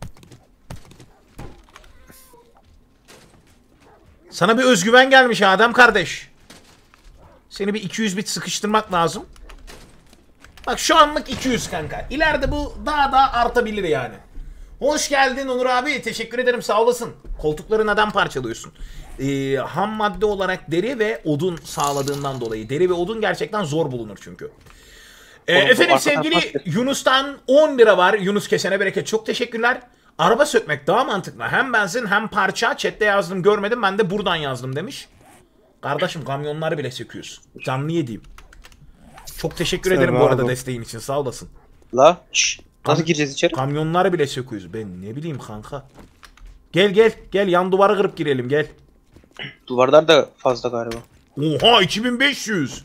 Sana bir özgüven gelmiş Adem kardeş. Seni bir iki yüz bit sıkıştırmak lazım. Bak şu anlık iki yüz kanka. İleride bu daha da artabilir yani. Hoş geldin Onur abi. Teşekkür ederim, sağ olasın. Koltukları neden parçalıyorsun? Ee, ham madde olarak deri ve odun sağladığından dolayı. Deri ve odun gerçekten zor bulunur çünkü. Ee, Oğlum, efendim bu sevgili arkadan Yunus'tan on lira var. Yunus kesene bereket, çok teşekkürler. Araba sökmek daha mantıklı. Hem benzin hem parça. Chat'te yazdım görmedim, ben de buradan yazdım demiş. Kardeşim kamyonları bile söküyoruz. Canlı yediğim. Çok teşekkür Sen ederim bu rahat arada ol. desteğin için, sağ olasın. La şşş. Nasıl gireceğiz içeri? Kamyonları bile söküyoruz. Ben ne bileyim kanka. Gel gel gel, yan duvarı kırıp girelim gel. Duvarlar da fazla galiba. Oha, iki bin beş yüz.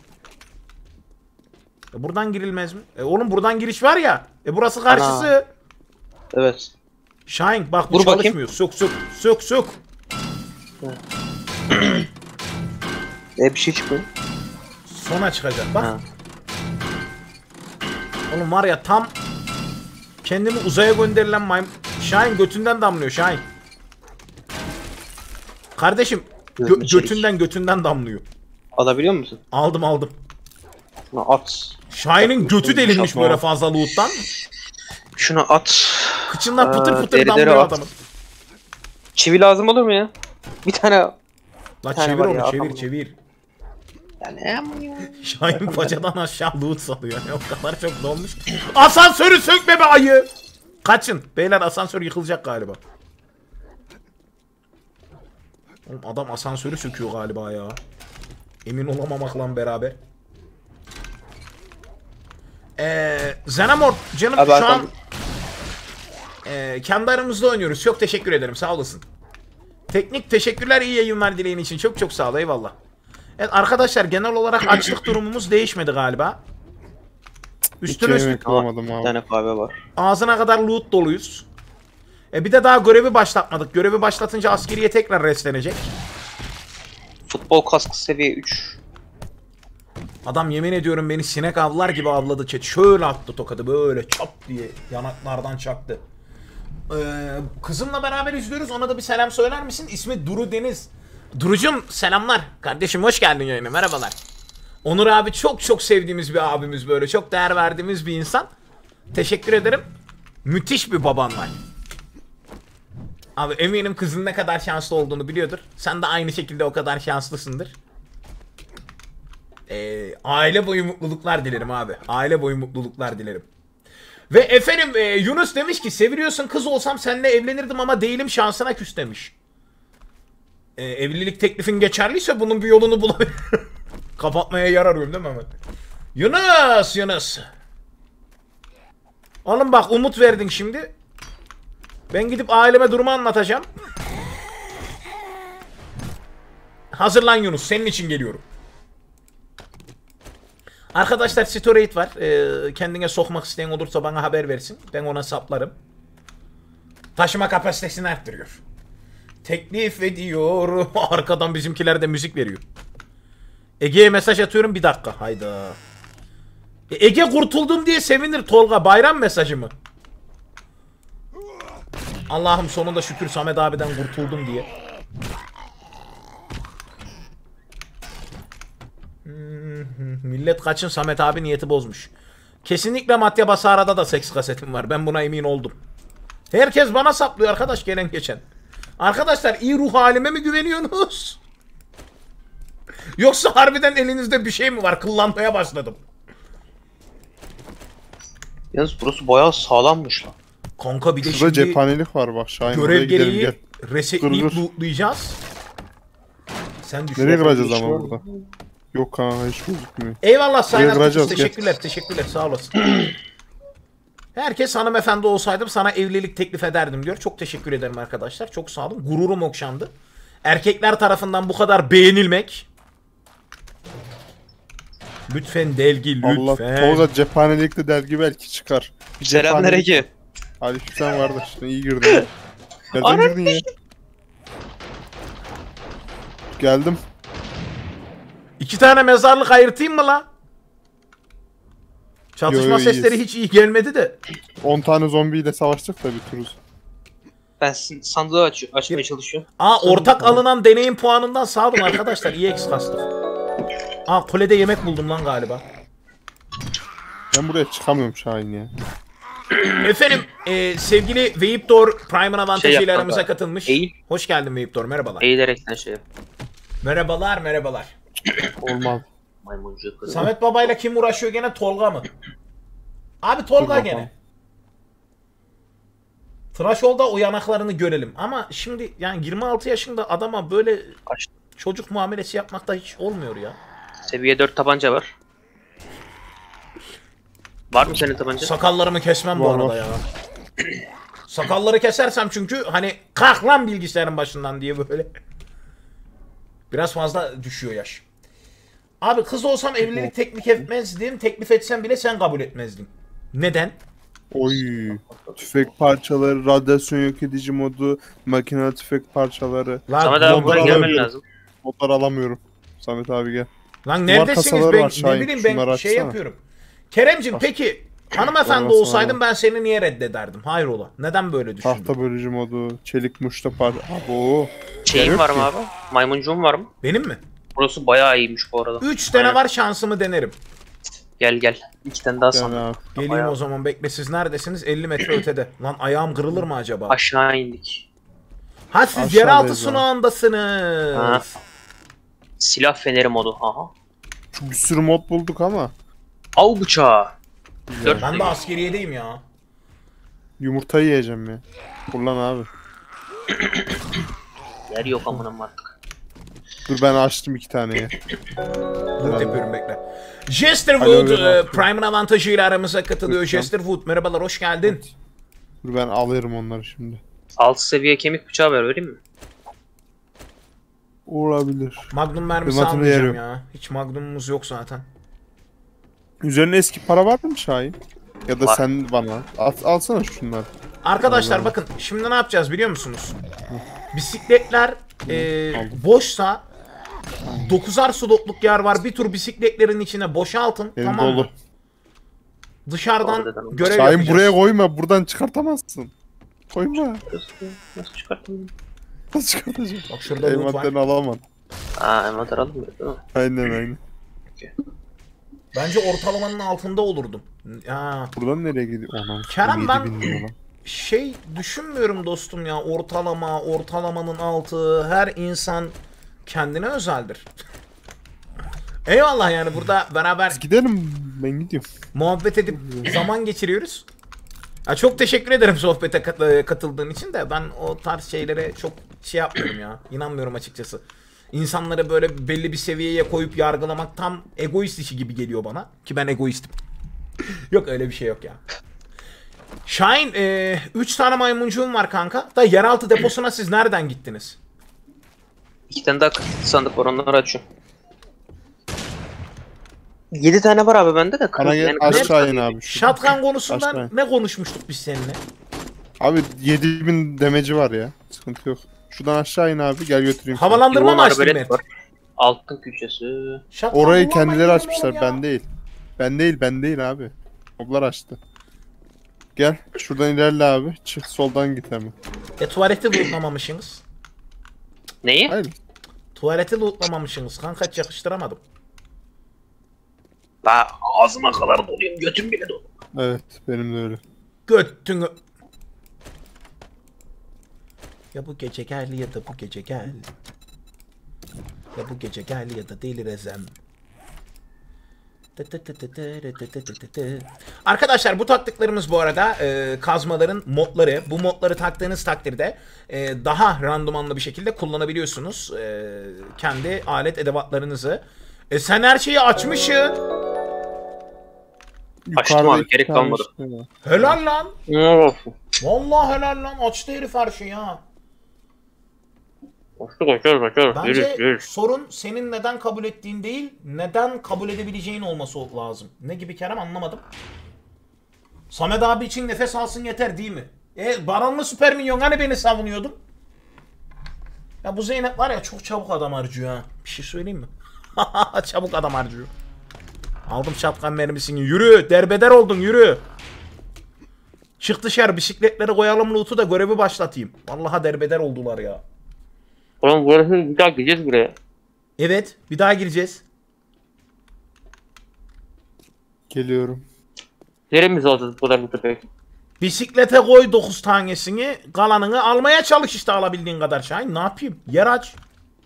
E buradan girilmez mi? E oğlum buradan giriş var ya. E burası karşısı. Ana. Evet. Şahin bak bu Vur bakayım. çalışmıyor. Sök sök sök sök. E bir şey çıkmıyor. Sona çıkacak bak. Ha. Oğlum var ya, tam kendimi uzaya gönderilen maymun. Şahin götünden damlıyor Şahin. Kardeşim gö- Gözüme çelik. götünden götünden damlıyor. Alabiliyor musun? Aldım aldım. Şuna at. Şahin'in götü delinmiş Şapma. böyle fazla loot'tan. Şuna at. Kıçından pıtır Aa, pıtır derileri damlıyor at. adamın. Çivi lazım olur mu ya? Bir tane. La Bir tane çevir var onu, ya, çevir atalım. çevir. Yani Şahin paçadan aşağı loot salıyor. Yani o kadar çok dolmuş ki. Asansörü sökme be ayı. Kaçın. Beyler asansör yıkılacak galiba. Oğlum adam asansörü söküyor galiba ya. Emin olamamakla beraber. Eee Xenomorph canım Abi, şu arkam- an eee kendi aramızda oynuyoruz. Çok teşekkür ederim, sağ olasın. Teknik teşekkürler, iyi yayınlar dileğin için. Çok çok sağ ol, eyvallah. Evet arkadaşlar, genel olarak açlık durumumuz değişmedi galiba. Üstüne İki üstlük yemek alamadım bir abi. tane kahve var. ağzına kadar loot doluyuz. E bir de daha görevi başlatmadık. Görevi başlatınca askeriye tekrar restlenecek. Futbol kaskı seviye üç. Adam yemin ediyorum beni sinek avlar gibi avladı chat. Şöyle attı tokadı böyle çap diye yanaklardan çaktı. Ee, kızımla beraber izliyoruz. Ona da bir selam söyler misin? İsmi Duru Deniz. Durucum selamlar. Kardeşim hoş geldin yayına. Merhabalar. Onur abi çok çok sevdiğimiz bir abimiz böyle. Çok değer verdiğimiz bir insan. Teşekkür ederim. Müthiş bir baban var. Abi eminim kızın ne kadar şanslı olduğunu biliyordur. Sen de aynı şekilde o kadar şanslısındır. Ee, aile boyu mutluluklar dilerim abi. Aile boyu mutluluklar dilerim. Ve efendim e, Yunus demiş ki seviliyorsun kız olsam seninle evlenirdim ama değilim şansına küs demiş. E, evlilik teklifin geçerliyse bunun bir yolunu bulabilirim. Kapatmaya yer arıyorum değil mi Mehmet? Yunus Yunus. Oğlum bak umut verdin şimdi. Ben gidip aileme durumu anlatacağım. Hazırlan Yunus senin için geliyorum. Arkadaşlar Storage var. Ee, kendine sokmak isteyen olursa bana haber versin. Ben ona saplarım. Taşıma kapasitesini arttırıyor. Teklif ediyor. Arkadan bizimkiler de müzik veriyor. Ege'ye mesaj atıyorum bir dakika. Hayda. E, Ege kurtuldum diye sevinir Tolga. Bayram mesajı mı? Allah'ım sonunda şükür Samet abiden kurtuldum diye. Millet kaçın Samet abi niyeti bozmuş. Kesinlikle Matya Basara'da da seks kasetim var. Ben buna emin oldum. Herkes bana saplıyor arkadaş gelen geçen. Arkadaşlar iyi ruh halime mi güveniyorsunuz? Yoksa harbiden elinizde bir şey mi var? Kıllanmaya başladım. Yalnız burası bayağı sağlammış lan. Kanka bir de Şurada şimdi cephanelik var bak Şahin. oraya görev gidelim, gereği gel. resetleyip Dur, dur. lootlayacağız. Sen düşün. Nereye kıracağız ama burada? Yok kanka hiç gözükmüyor. Eyvallah Sayın Buraya kıracağız, Arkadaş. gel. Teşekkürler. Teşekkürler. Sağ olasın. Herkes hanımefendi olsaydım sana evlilik teklif ederdim diyor. Çok teşekkür ederim arkadaşlar. Çok sağ olun. Gururum okşandı. Erkekler tarafından bu kadar beğenilmek. Lütfen delgi lütfen. Allah Tolga cephanelikte dergi belki çıkar. Selamlar Ege. Aleykümselam kardeş. İyi girdin. Nereden girdin ya? Geldim. İki tane mezarlık ayırtayım mı la? Çatışma Yo, yo, sesleri iyiyiz. hiç iyi gelmedi de. on tane zombiyle savaştık da bitiririz. Ben sandığı aç açmaya çalışıyorum. Aa ortak alınan deneyim puanından sağ olun arkadaşlar. İyi X kastık. Aa kulede yemek buldum lan galiba. Ben buraya çıkamıyorum Şahin ya. Efendim e, sevgili Veyiptor Prime'ın avantajıyla Şey yap aramıza kanka. katılmış. Eğil. Hoş geldin Veyiptor merhabalar. Eğilerekten şey yap. Merhabalar merhabalar. Olmaz. Maymuncu kırı. Samet babayla kim uğraşıyor gene Tolga mı? Abi Tolga Dur gene. bakalım. Tıraş ol da o yanaklarını görelim. Ama şimdi yani yirmi altı yaşında adama böyle Kaç? çocuk muamelesi yapmak da hiç olmuyor ya. Seviye dört tabanca var. Var mı senin tabanca? Sakallarımı kesmem bu Var, arada var. ya. Sakalları kesersem çünkü hani kalk lan bilgisayarın başından diye böyle. Biraz fazla düşüyor yaş. Abi kız olsam evlilik teklif etmezdim. Teklif etsem bile sen kabul etmezdin. Neden? Oy. Tüfek parçaları, radyasyon yok edici modu, makinalı tüfek parçaları. Lan, Samet abi Bomba buraya alamıyorum. gelmen lazım. Modlar alamıyorum. Samet abi gel. lan neredesiniz kasaları ben var ne Şahin, bileyim ben şunları şey açsana. yapıyorum. Keremcim peki hanımefendi Vallahi olsaydım sana- ben seni niye reddederdim? Hayrola? Neden böyle düşündün? Tahta bölücü modu, çelik muşta parça. Abo. Şeyin yok var ki. mı abi? Maymuncuğun var mı? Benim mi? Burası bayağı iyiymiş bu arada. Üç tane Aynen. var şansımı denerim. Gel gel. İki tane daha Yani sandık. abi. Geleyim Bayağı. o zaman bekle siz neredesiniz? elli metre ötede. Lan ayağım kırılır mı acaba? Aşağı indik. Ha siz Aşağıdayız yeraltı abi. sunağındasınız. Ha. Silah feneri modu. Aha. Şu bir sürü mod bulduk ama. Av bıçağı. Dört Ben de seviye. askeriyedeyim ya. Yumurta yiyeceğim ya. Kullan abi. Yer yok amınım artık. Dur ben açtım iki taneyi. Loot yapıyorum bekle. Jesterwood Alo, e, alo. Prime'ın avantajıyla aramıza katılıyor. Lütfen. Jesterwood merhabalar hoş geldin. Dur ben alırım onları şimdi. Altı seviye kemik bıçağı ver vereyim mi? Olabilir. Magnum mermisi Kıymatını almayacağım yerim. ya. Hiç Magnum'umuz yok zaten. Üzerine eski para var mı Şahin? Ya da Var. sen bana. Al, alsana şunları. Arkadaşlar Allah. bakın şimdi ne yapacağız biliyor musunuz? Bisikletler e, Aldım. boşsa dokuzar slotluk yer var. Bir tur bisikletlerin içine boşaltın. Benim tamam mı? dolu. Dışarıdan Doğru, görev Şahin yapacağız. buraya koyma. Buradan çıkartamazsın. Koyma. Nasıl çıkarttın? Nasıl çıkartacağım? Bak şurada loot var. Envanterini alamam. Aa envanter alınmıyor değil mi? Aynen aynen. Bence ortalamanın altında olurdum. Ya Buradan nereye gidiyor? Anam. Kerem, yedi ben- bin lira lan. şey düşünmüyorum dostum ya. Ortalama, ortalamanın altı. Her insan kendine özeldir. Eyvallah, yani burada beraber Biz gidelim. Ben gidiyorum. muhabbet edip zaman geçiriyoruz. Ya çok teşekkür ederim sohbete kat- katıldığın için de ben o tarz şeylere çok şey yapmıyorum ya. İnanmıyorum açıkçası. İnsanları böyle belli bir seviyeye koyup yargılamak tam egoist işi gibi geliyor bana. Ki ben egoistim. Yok öyle bir şey yok ya. Şahin, üç tane maymuncuğum var kanka. Da yeraltı deposuna siz nereden gittiniz? İki tane daha sandık var, onları açıyorum. Yedi tane var abi bende de. Bana gel Yani- aşağı in abi. şuradan. Shotgun konusundan Aşağı. ne konuşmuştuk biz seninle? Abi yedi bin demeci var ya. Sıkıntı yok. Şuradan aşağı in abi. Gel götüreyim. seni. Havalandırma mı Yoğun açtın arbelet Mert? var. Altın külçesi. Shotgun Orayı kullanmayı kendileri bilmiyorum açmışlar. ya. Ben değil. Ben değil. Ben değil abi. Moblar açtı. Gel. Şuradan ilerle abi. Çık soldan git hemen. E tuvaleti lootlamamışsınız. Neyi? Hayır. Tuvaleti lootlamamışsınız kanka, hiç yakıştıramadım. La ağzıma kadar doluyum, götüm bile dolu. Evet. Benim de öyle. Göttünü. Ya bu gece gel ya da bu gece gel. Ya bu gece gel ya da delirezem. Arkadaşlar bu taktıklarımız bu arada e, kazmaların modları. Bu modları taktığınız takdirde e, daha randımanlı bir şekilde kullanabiliyorsunuz. E, kendi alet edevatlarınızı. E sen her şeyi açmışsın. Açtım Yukarıda abi, iki gerek tane kalmadı. şey var. Helal lan. Ne olsun? Vallahi helal lan. Açtı herif her şeyi ha. Açtık açıyoruz açıyoruz. Bence Yürü yürü. sorun senin neden kabul ettiğin değil, neden kabul edebileceğin olması lazım. Ne gibi Kerem, anlamadım. Samet abi için nefes alsın yeter değil mi? E Baranlı Süper Minyon hani beni savunuyordun? Ya bu Zeynep var ya, çok çabuk adam harcıyor ha. Bir şey söyleyeyim mi? Çabuk adam harcıyor. Aldım şapkan mermisini. Yürü, derbeder oldun, yürü. Çık dışarı, bisikletleri koyalım, loot'u da görevi başlatayım. Vallahi derbeder oldular ya. Oğlum burası bir daha gideceğiz buraya. Evet, bir daha gireceğiz. Geliyorum. Neremizi alacağız bu kadar bu köpek? Bisiklete koy dokuz tanesini, kalanını almaya çalış işte alabildiğin kadar Şahin. Ne yapayım? Yer aç.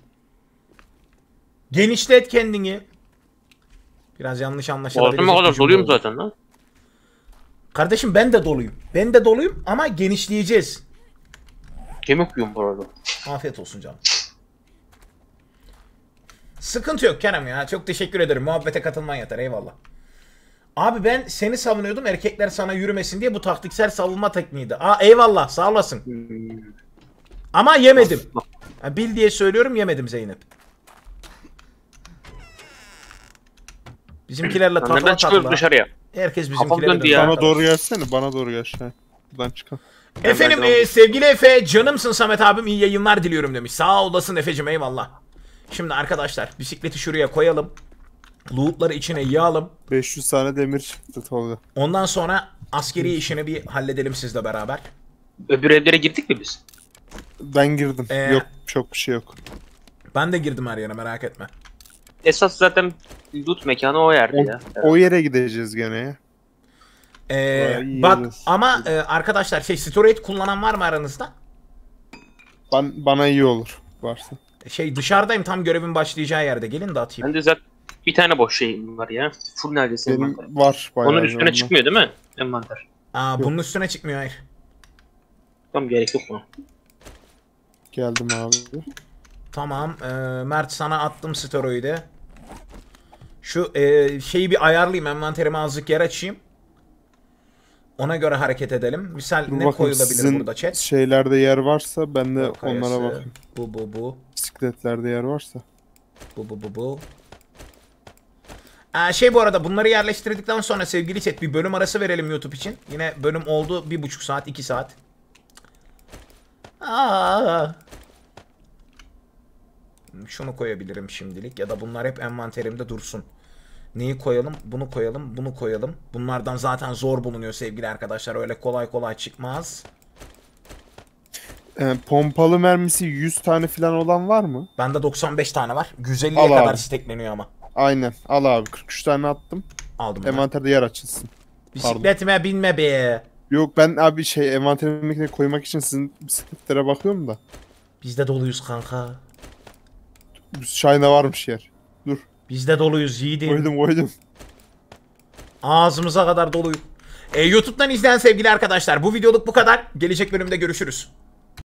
Genişlet kendini. Biraz yanlış anlaşılabilecek Ağzıma bir kadar cümle doluyum oldu. zaten lan. Kardeşim ben de doluyum. Ben de doluyum ama genişleyeceğiz. Kemik yiyorum bu arada. Afiyet olsun canım. Sıkıntı yok Kerem ya. Çok teşekkür ederim. Muhabbete katılman yeter. Eyvallah. Abi ben seni savunuyordum. Erkekler sana yürümesin diye, bu taktiksel savunma tekniğiydi. Aa eyvallah, sağ olasın. Hmm. Ama yemedim. Ha, bil diye söylüyorum, yemedim Zeynep. Bizimkilerle Lan takla nereden çıkıyoruz takla. dışarıya? Herkes Kafam bizimkilerle döndü ya. takla Bana takla. doğru gelsene. Bana doğru gelsene. Buradan çıkalım. Efendim Ben- ben- e, sevgili Efe, canımsın Samet abim, iyi yayınlar diliyorum demiş. Sağ olasın Efe'cim, eyvallah. Şimdi arkadaşlar bisikleti şuraya koyalım. Lootları içine yığalım. beş yüz tane demir çıktı Tolga. Ondan sonra askeri işini bir halledelim sizle beraber. Öbür evlere girdik mi biz? Ben girdim. Ee, Yok çok bir şey yok. Ben de girdim her yere, merak etme. Esas zaten loot mekanı o yerde O, ya. o yere gideceğiz gene ya. Ee, Vay, bak yeriz. ama e, arkadaşlar şey, storage kullanan var mı aranızda? Ben, bana iyi olur varsa. Şey, dışarıdayım, tam görevin başlayacağı yerde, gelin de atayım. Bende zaten bir tane boş şeyim var ya. Full neredeyse Benim envanter. var bayağı. Onun üstüne ondan. çıkmıyor değil mi? Envanter. Aa, bunun üstüne çıkmıyor, hayır. Tamam, gerek yok mu? Geldim abi. Tamam, e, Mert sana attım steroidi. Şu e, şeyi bir ayarlayayım, envanterime azıcık yer açayım. Ona göre hareket edelim. Misal Dur ne bakayım, koyulabilir sizin burada chat? şeylerde yer varsa ben de Yok, onlara hayası. bakayım. Bu bu bu. Bisikletlerde yer varsa. Bu bu bu bu. Aa, şey bu arada, bunları yerleştirdikten sonra sevgili chat bir bölüm arası verelim YouTube için. Yine bölüm oldu bir buçuk saat, iki saat. Aa. şunu koyabilirim şimdilik ya da bunlar hep envanterimde dursun. Neyi koyalım? Bunu koyalım, bunu koyalım. Bunlardan zaten zor bulunuyor sevgili arkadaşlar. Öyle kolay kolay çıkmaz. Ee, pompalı mermisi yüz tane falan olan var mı? Bende doksan beş tane var. yüz elliye Al kadar abi. stekleniyor ama. Aynen. Al abi. kırk üç tane attım. Aldım ben. Envanterde yer açılsın. Bisikletime binme be. Yok ben abi şey envanterime koymak için sizin bisikletlere bakıyorum da. Biz de doluyuz kanka. Şahin'de varmış yer. Dur. Biz de doluyuz yiğidim. Koydum koydum. Ağzımıza kadar doluyuz. E, YouTube'dan izleyen sevgili arkadaşlar bu videoluk bu kadar. Gelecek bölümde görüşürüz.